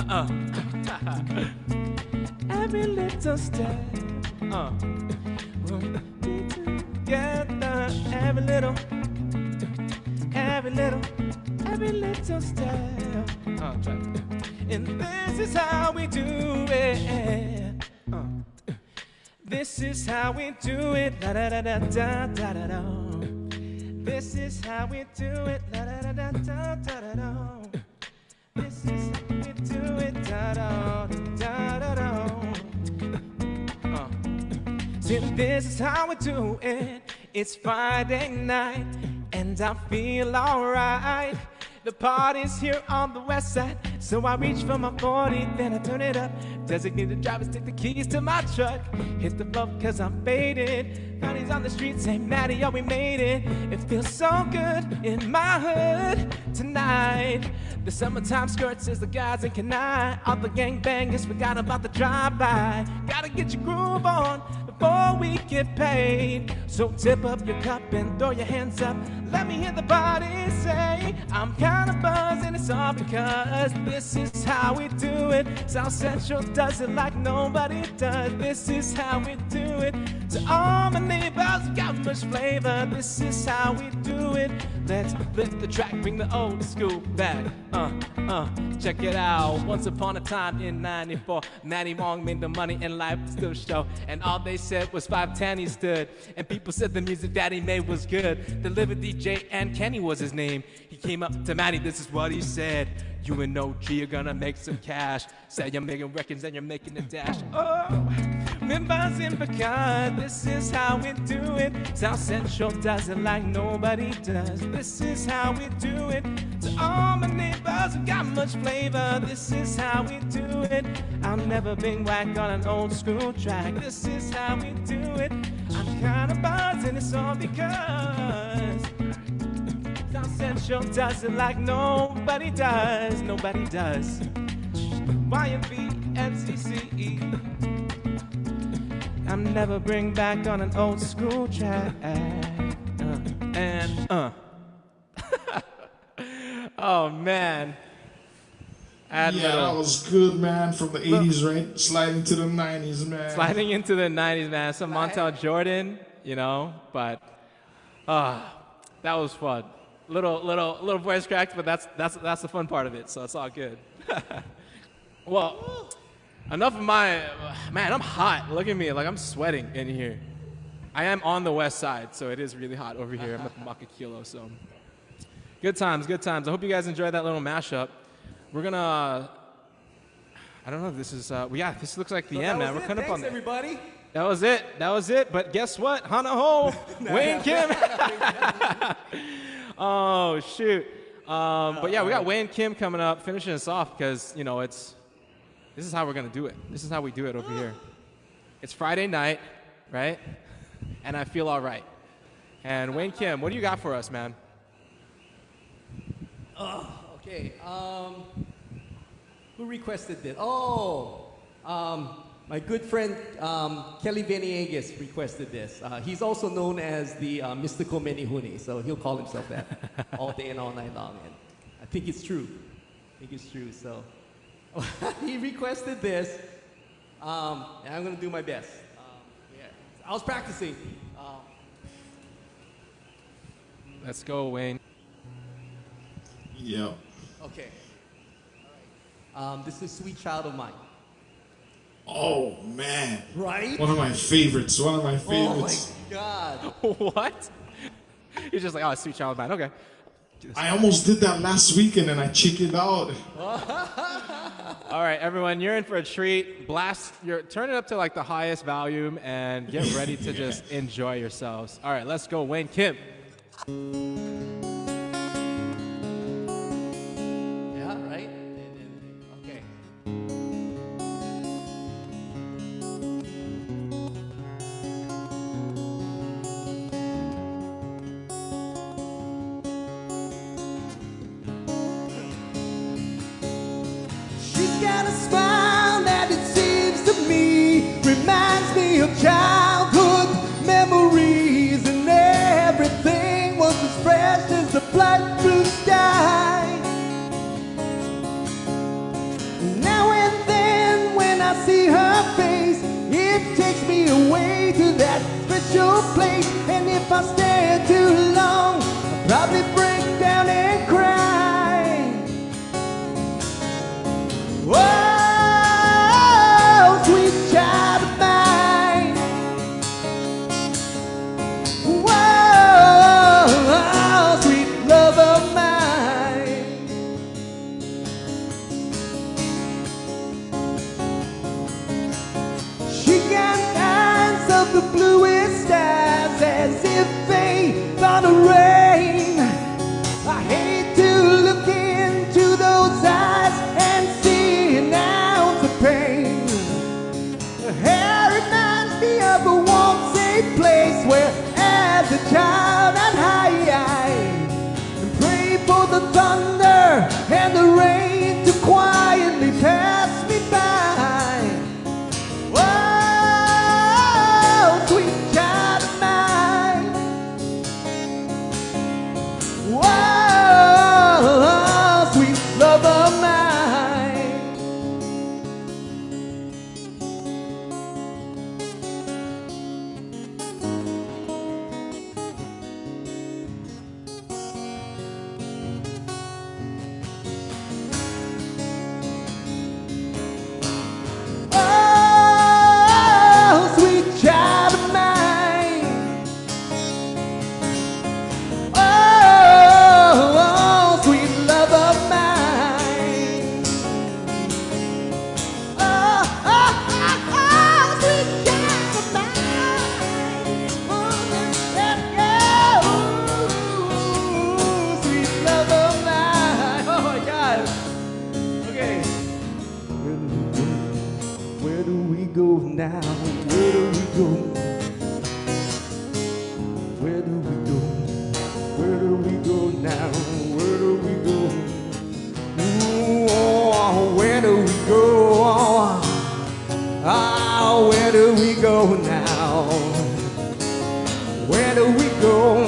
Every little step, we'll be together. Every little step. And this is how we do it. This is how we do it. Da da da da da da da da. This is how we do it. Da da da da da da da da. This is how we do it. Da da da da da. See, this is how we do it. It's Friday night, and I feel alright. The party's here on the west side, so I reach for my 40, then I turn it up. Designated drivers take the keys to my truck. Hit the floor cause I'm faded. Counties on the street say, Maddie, oh, we made it. It feels so good in my hood tonight. The summertime skirts is the guys in Kenai. All the gangbangers forgot about the drive-by. Gotta get your groove on before we get paid. So tip up your cup and throw your hands up. Let me hear the party say, I'm kinda buzzed and it's all because this is how we do it. South Central does it like nobody does. This is how we do it. To all my neighbors who got much flavor, this is how we do it. Let's lift the track, bring the old school back. Check it out. Once upon a time in '94, Matty Wong made the money and life still show. And all they said was 510 he stood. And people said the music that he made was good. The Liver DJ and Kenny was his name. He came up to Matty, this is what he said. You and OG are gonna make some cash. Say you're making records and you're making a dash. Oh, we're buzzing because this is how we do it. South Central does it like nobody does. This is how we do it. To all my neighbors who got much flavor, this is how we do it. I'll never been whack on an old school track. This is how we do it. I'm kinda buzzed and it's all because South Central does it like nobody does. Nobody does. YMB, MCCE. I'll never bring back on an old school track. Oh man. Yeah, that was good, man. From the 80s, right? Sliding to the 90s, man. Sliding into the 90s, man. Some Montel Jordan, you know, but that was fun. Little voice cracks, but that's the fun part of it, so it's all good. Well, enough of my man. I'm hot. Look at me, like I'm sweating in here. I am on the west side, so it is really hot over here. I'm at Makakilo, so good times, good times. I hope you guys enjoyed that little mashup. We're gonna. I don't know if this is. Yeah, this looks like the end, man. We're coming up on. Everybody. That was it. That was it. But guess what? Hana Ho, Wayne Kim. Oh shoot. But yeah, we got Wayne Kim coming up, finishing us off because you know this is how we're gonna do it. This is how we do it over here. It's Friday night, right? And I feel all right. And Wayne Kim, what do you got for us, man? Okay. Who requested this? My good friend Kelly Veniegas requested this. He's also known as the mystical Menihuni, so he'll call himself that all day and all night long. And I think it's true. So he requested this, and I'm gonna do my best. Yeah. I was practicing. Let's go, Wayne. Yeah. Okay. All right. This is Sweet Child of Mine. Oh, man. Right? One of my favorites. Oh, my God. What? You're just like, oh, Sweet Child of Mine. Okay. I almost did that last week and then I chickened out. All right, everyone, you're in for a treat. Turn it up to like the highest volume and get ready to just enjoy yourselves. All right, let's go, Wayne Kim. Yeah, right? Okay. She's got a smile that it seems to me reminds me of childhood memories, and everything was as fresh as the bright blue sky. Now and then when I see her face, it takes me away to that special place, and if I stare too long, I'll probably break down and cry. Whoa, sweet child of mine. Whoa, sweet love of mine. She got eyes of the bluest skies, as if they thought of rain. I hate to look Where do we go? Where do we go now? Where do we go? Ooh, oh, where do we go? Ah, where do we go now? Where do we go?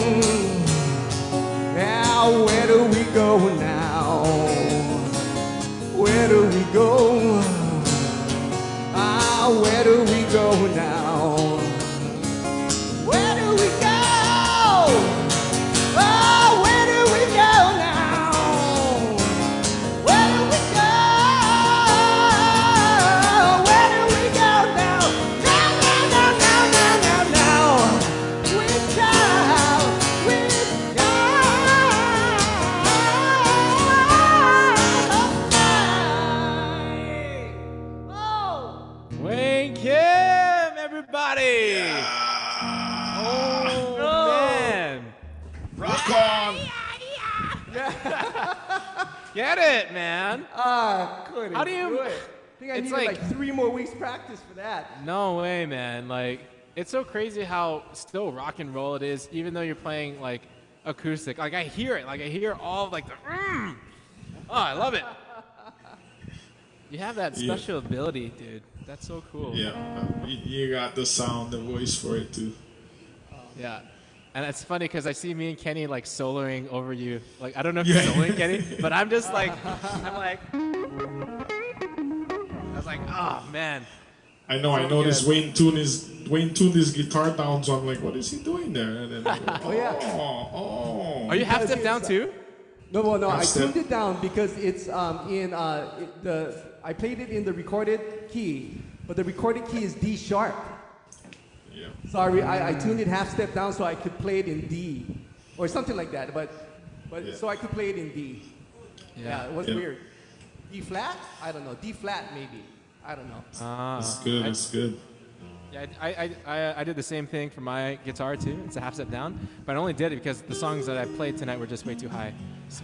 Now, where do we go now? Where do we go? Ah, where do we go now? Where do we go? Oh, where do we go now? Where do we go? Where do we go now? Now, now, now, now, now, now, now. With God, with God. Oh. Wayne Kim, everybody! Oh, man. Rock on! Get it, man. Couldn't How do you- do it. I think I it's needed like- like 3 more weeks practice for that. No way, man. Like, it's so crazy how still rock and roll it is, even though you're playing, like, acoustic. Like, I hear it. Like, I hear all of, like, the Oh, I love it. You have that Yeah. special ability, dude. That's so cool. Yeah, you got the sound, the voice for it too. Yeah. And it's funny because I see me and Kenny like soloing over you. Like, I don't know if Yeah. you're soloing, Kenny, but I'm just like, I'm like, I was like, oh, man. I know. I noticed Wayne tuned his guitar down, so I'm like, what is he doing there? And then I go, oh, yeah. oh. Are you half Because step down it's, too? No, well, no, I Half-step. tuned it down because it's I played it in the recorded key, but the recorded key is D sharp. Yeah. So I tuned it half step down so I could play it in D, or something like that. But Yeah. so I could play it in D. Yeah, it was Yeah. weird. D flat? I don't know. D flat maybe. I don't know. It's good. It's good. Yeah, I did the same thing for my guitar too. It's a half step down, but I only did it because the songs that I played tonight were just way too high. So.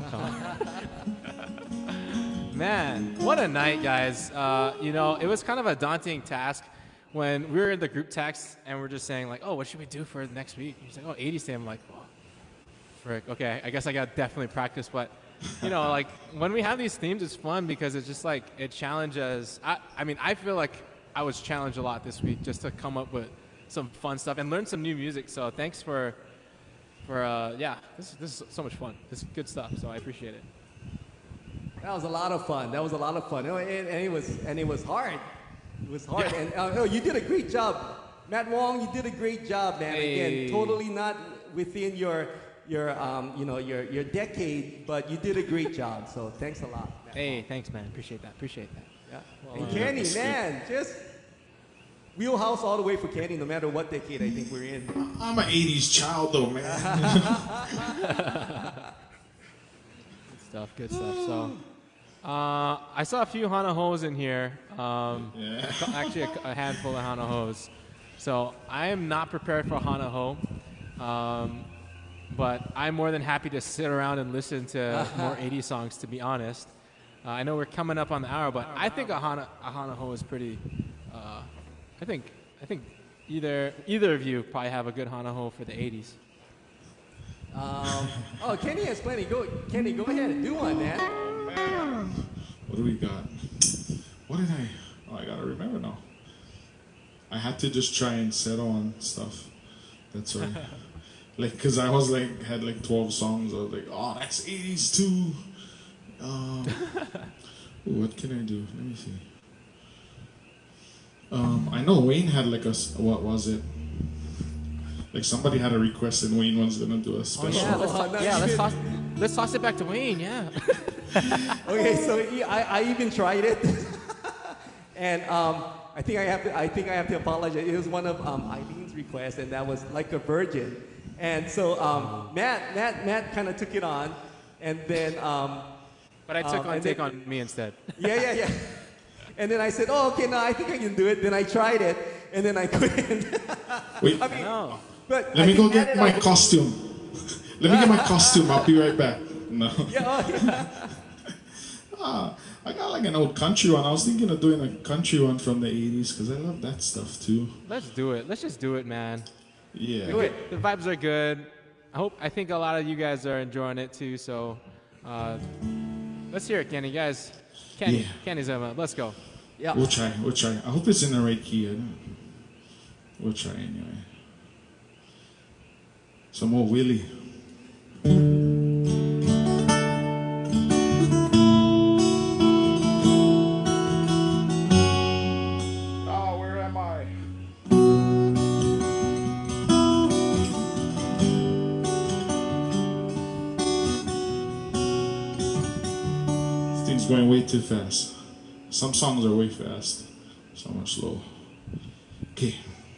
Man, what a night, guys. You know, it was kind of a daunting task when we were in the group text and we're just saying like, oh, what should we do for next week? He's like, oh, 80s Day. I'm like, oh, frick. Okay, I guess I got to definitely practice. But, you know, like when we have these themes, it's fun because it's just like, it challenges. I mean, I feel like I was challenged a lot this week just to come up with some fun stuff and learn some new music. So thanks for yeah, this is so much fun. This is good stuff. So I appreciate it. That was a lot of fun. That was a lot of fun. And it was hard. It was hard. Yeah. And no, you did a great job, Matt Wong. You did a great job, man. Hey. Again, totally not within your decade, but you did a great job. So thanks a lot, Matt Hey, Wong. thanks, man. Appreciate that. Appreciate that. Yeah. And Kenny, man, just wheelhouse all the way for Kenny, no matter what decade I think we're in. I'm an '80s child, though, man. Good stuff. So, I saw a few Hana Ho's in here. Yeah. Actually, a handful of Hana Ho's. So I am not prepared for Hana Ho, but I'm more than happy to sit around and listen to more 80 songs. To be honest, I know we're coming up on the hour, but I think a Hana Ho is pretty. I think either of you probably have a good Hana Ho for the 80s. Oh, Kenny has plenty. Kenny, go ahead and do one, man. What do we got? What did I? Oh, I gotta remember now. I had to just try and settle on stuff. That's right. Like, cause I was like, had like 12 songs. I was like, oh, that's 80s too. Ooh, what can I do? Let me see. I know Wayne had like what was it? Like somebody had a request and Wayne was gonna do a special. Let's toss it back to Wayne. Yeah. Okay, so I even tried it, and I think I have to apologize. It was one of Eileen's requests, and that was Like a Virgin. And so Matt kind of took it on, and then But I took on me instead. yeah. And then I said, oh, okay, no, I think I can do it. Then I tried it, and then I couldn't. Wait, I mean, No. but let I me go think Matt get and my I- costume. Let me get my costume. I'll be right back. No. I got like an old country one. I was thinking of doing a country one from the 80s because I love that stuff too. Let's do it. Let's just do it, man. Yeah. Do it. The vibes are good. I think a lot of you guys are enjoying it too. So let's hear it, Kenny. Guys, Yeah. Kenny's up. Let's go. Yeah. We'll try. We'll try. I hope it's in the right key. We'll try anyway. Some more Willie. Oh, where am I? This thing's going way too fast. Some songs are way fast. Some are slow. Okay.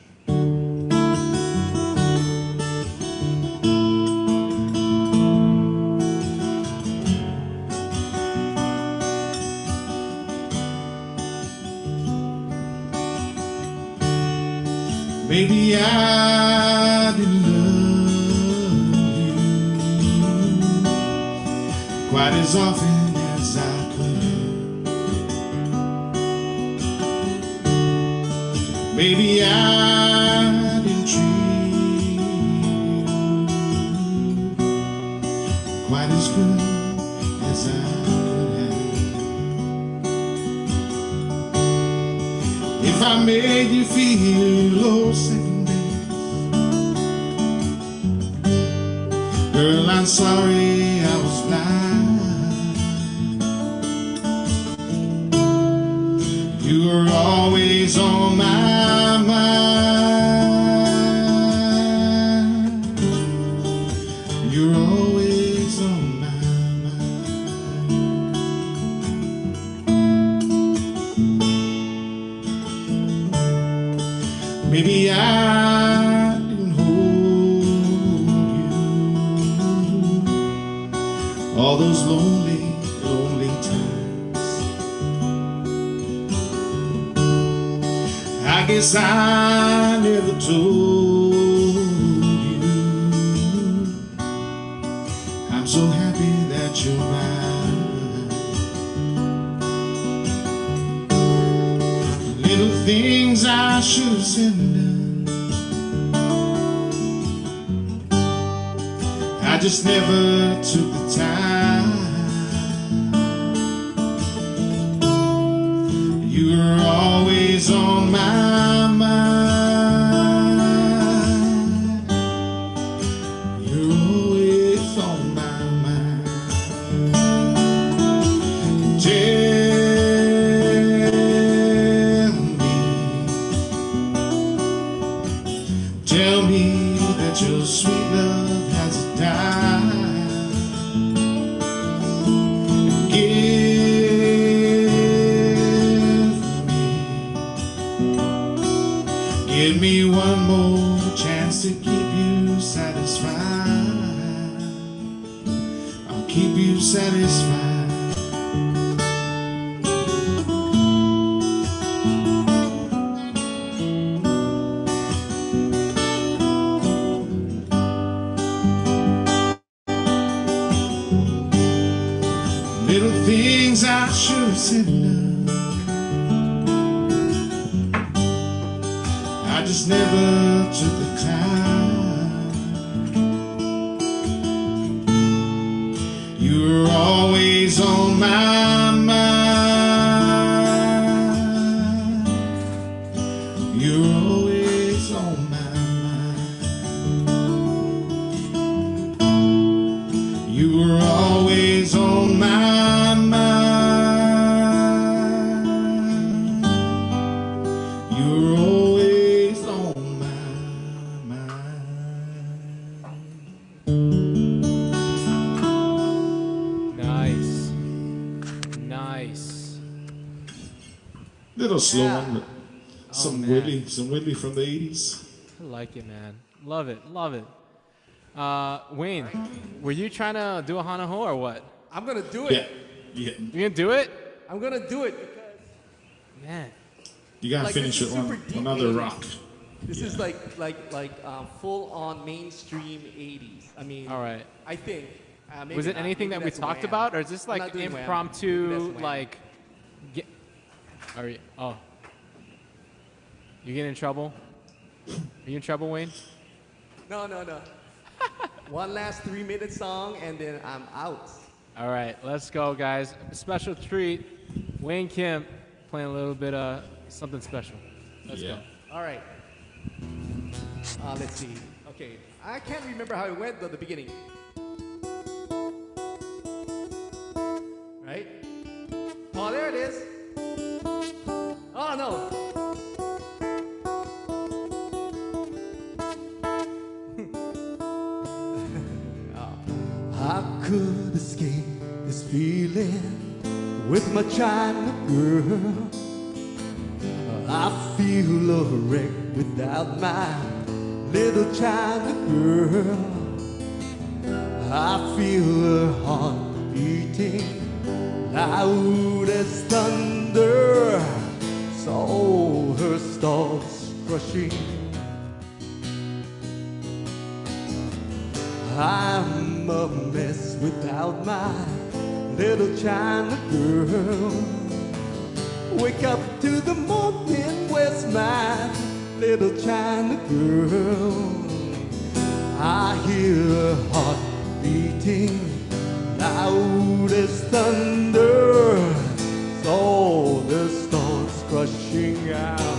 Maybe I didn't love you quite as often as I could. Maybe I didn't treat you quite as good as I could have. If I made you feel low second best, girl, I'm sorry I was blind. You were always on my mind. You're always on my mind. Maybe I didn't hold you all those lonely, lonely times. I guess I never told you I'm so happy that you're mine. Little things I should have said and done, I just never took the time. You were always on my mind. You're always on my mind. Tell me that your sweet love hasn't died. Give me one more chance to keep you satisfied. I'll keep you satisfied. Little things I should have said and done, I just never took the time. You were always on my mind. You're always on my mind. You were always on my mind. You're always on my mind. Nice. Nice. Little slow one, but Oh, some man. Willie from the 80s. I like it, man. Love it. Love it. Wayne, were you trying to do a Hana Ho or what? I'm gonna do it. Yeah, yeah. You gonna do it? I'm gonna do it because Man. You gotta Like, finish this it is one, super deep another 80s. rock. this is like full on mainstream 80s. I mean, All right. I think. Maybe Was it not. anything Maybe that we that's talked Wham. about, or is this I'm like not doing Wham. Maybe impromptu, that's Wham. like? Are you? Oh. You get in trouble? Are you in trouble, Wayne? No, no, no. One last 3-minute song, and then I'm out. All right, let's go, guys. Special treat. Wayne Kim playing a little bit of something special. Let's go. All right. Let's see. Okay. I can't remember how it went at the beginning. Right? Oh, there it is. Oh, no. I could escape this feeling with my China girl. I feel a wreck without my little China girl. I feel her heart beating loud as thunder, so her stars crushing. I'm a mess without my little China girl. Wake up to the morning, where's my little China girl? I hear her heart beating loud as thunder, so the stars crushing out.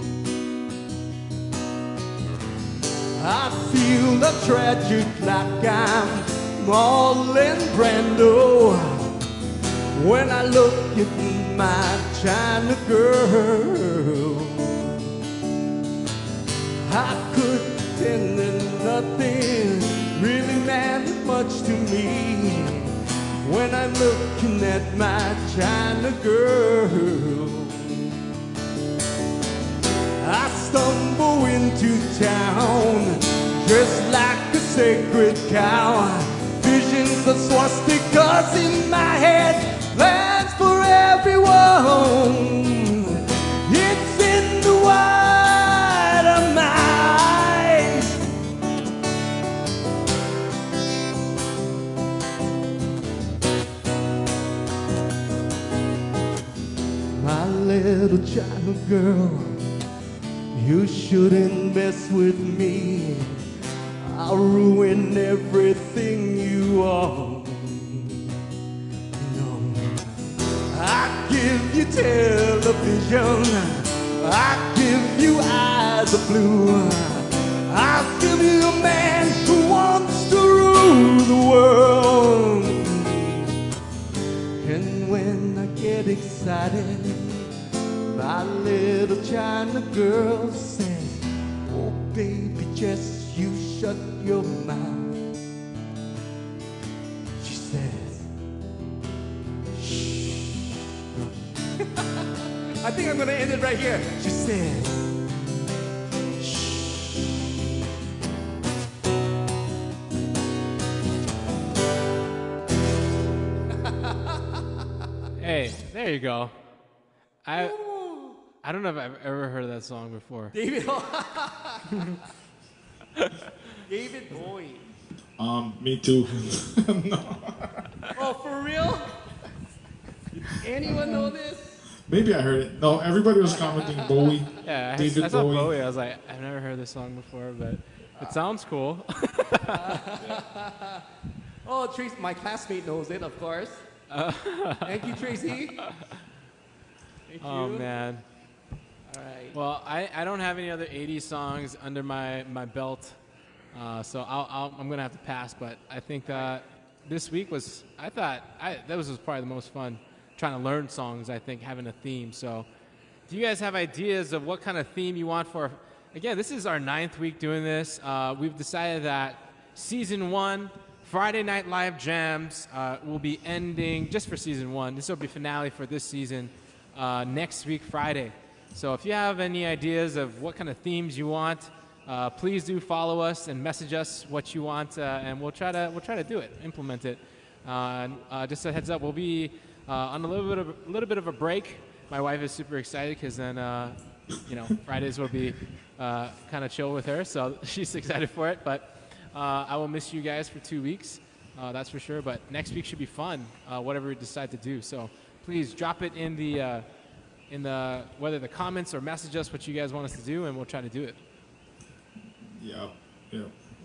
I feel the tragic like I'm Marlon Brando when I look at my China girl. I could pretend that nothing really mattered much to me when I'm looking at my China girl. I stumble into town just like a sacred cow. Visions of swastikas in my head, plans for everyone. It's in the white of my eyes. My little China girl, you shouldn't mess with me. I'll ruin everything you own. No, I give you television, I give you eyes of blue, I'll give you a man who wants to rule the world. And when I get excited, my little China girl says, oh baby, just you shut your mouth. She says, shh. I think I'm gonna end it right here. She says, shh. Hey, there you go. I don't know if I've ever heard that song before. David David Bowie. Me too. No. Oh, for real? Did anyone know this? Maybe I heard it. No, everybody was commenting Bowie. Yeah, David I saw Bowie. Bowie. I was like, I've never heard this song before, but it sounds cool. Oh, Tracy, my classmate knows it, of course. Thank you, Tracy. Thank you. Oh, man. All right. Well, I don't have any other 80s songs under my belt, so I'm going to have to pass. But I think that this week was, that was probably the most fun, trying to learn songs, I think, having a theme. So do you guys have ideas of what kind of theme you want for, again, this is our 9th week doing this. We've decided that Season 1, Friday Night Live Jams, will be ending just for Season 1. This will be finale for this season next week, Friday. So if you have any ideas of what kind of themes you want, please do follow us and message us what you want, and we'll try to do it, implement it. Just a heads up, we'll be on a little bit of a break. My wife is super excited because then Fridays will be kind of chill with her, so she's excited for it. But I will miss you guys for 2 weeks, that's for sure. But next week should be fun, whatever we decide to do. So please drop it in the whether the comments or message us what you guys want us to do, and we'll try to do it. Yeah, yeah.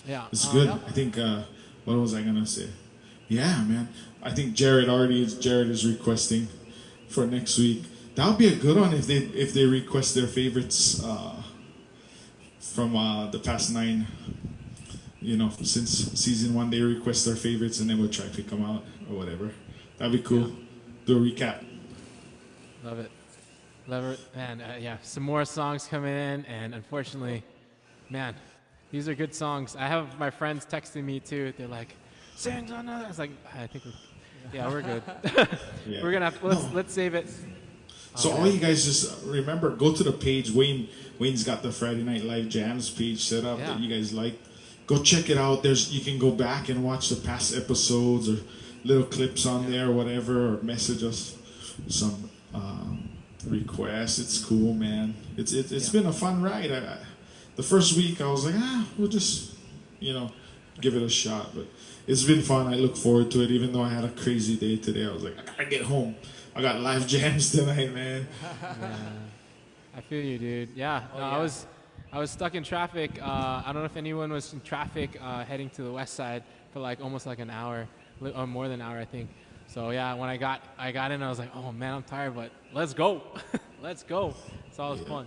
Yeah. It's good. yeah. I think, what was I going to say? Yeah, man. I think Jared is requesting for next week. That would be a good one if they request their favorites from the past 9. You know, since season 1, they request their favorites, and then we'll try to pick them out or whatever. That'd be cool. Do a recap. Love it. Love it. Man, yeah, some more songs coming in, and unfortunately, man, these are good songs. I have my friends texting me too. They're like, sing another. I was like, I think we're good. Yeah. We're gonna have to, let's save it. So all you guys just remember, go to the page. Wayne's got the Friday Night Live Jams page set up that you guys like. Go check it out. You can go back and watch the past episodes or little clips on there or whatever, or message us some requests. It's cool, man. It's been a fun ride. The first week I was like, we'll just give it a shot, but it's been fun. I look forward to it, even though I had a crazy day today. I was like, I gotta get home. I got live jams tonight, man. Yeah. I feel you, dude. Yeah, I was stuck in traffic. I don't know if anyone was in traffic heading to the west side for like almost like an hour, or more than an hour, I think. So yeah, when I got in, I was like, oh man, I'm tired, but let's go, let's go. It's always fun.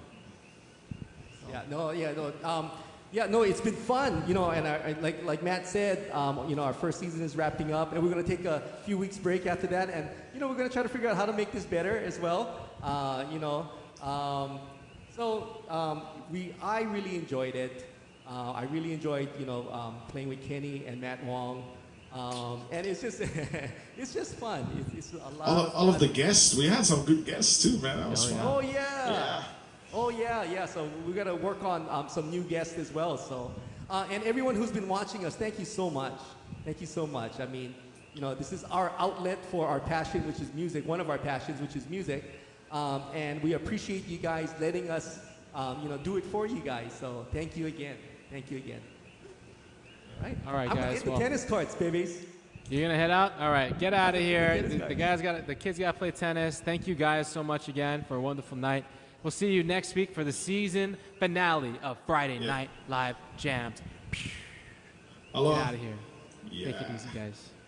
No, it's been fun, and like Matt said, our first season is wrapping up, and we're going to take a few weeks break after that, and we're going to try to figure out how to make this better as well. I really enjoyed it. I really enjoyed, playing with Kenny and Matt Wong, and it's just it's just fun. It's a lot. All of the guests, we had some good guests too, man. That was fun. Oh yeah. Oh yeah. So we got to work on some new guests as well. So, and everyone who's been watching us, thank you so much. Thank you so much. I mean, this is our outlet for our passion, which is music. One of our passions, which is music, and we appreciate you guys letting us, do it for you guys. So thank you again. Thank you again. All right, I'm guys. gonna hit the tennis courts, babies. You're gonna head out? All right, get out of here. The kids gotta play tennis. Thank you guys so much again for a wonderful night. We'll see you next week for the season finale of Friday Night Live Jams. Hello. Get out of here. Yeah. Take it easy, guys.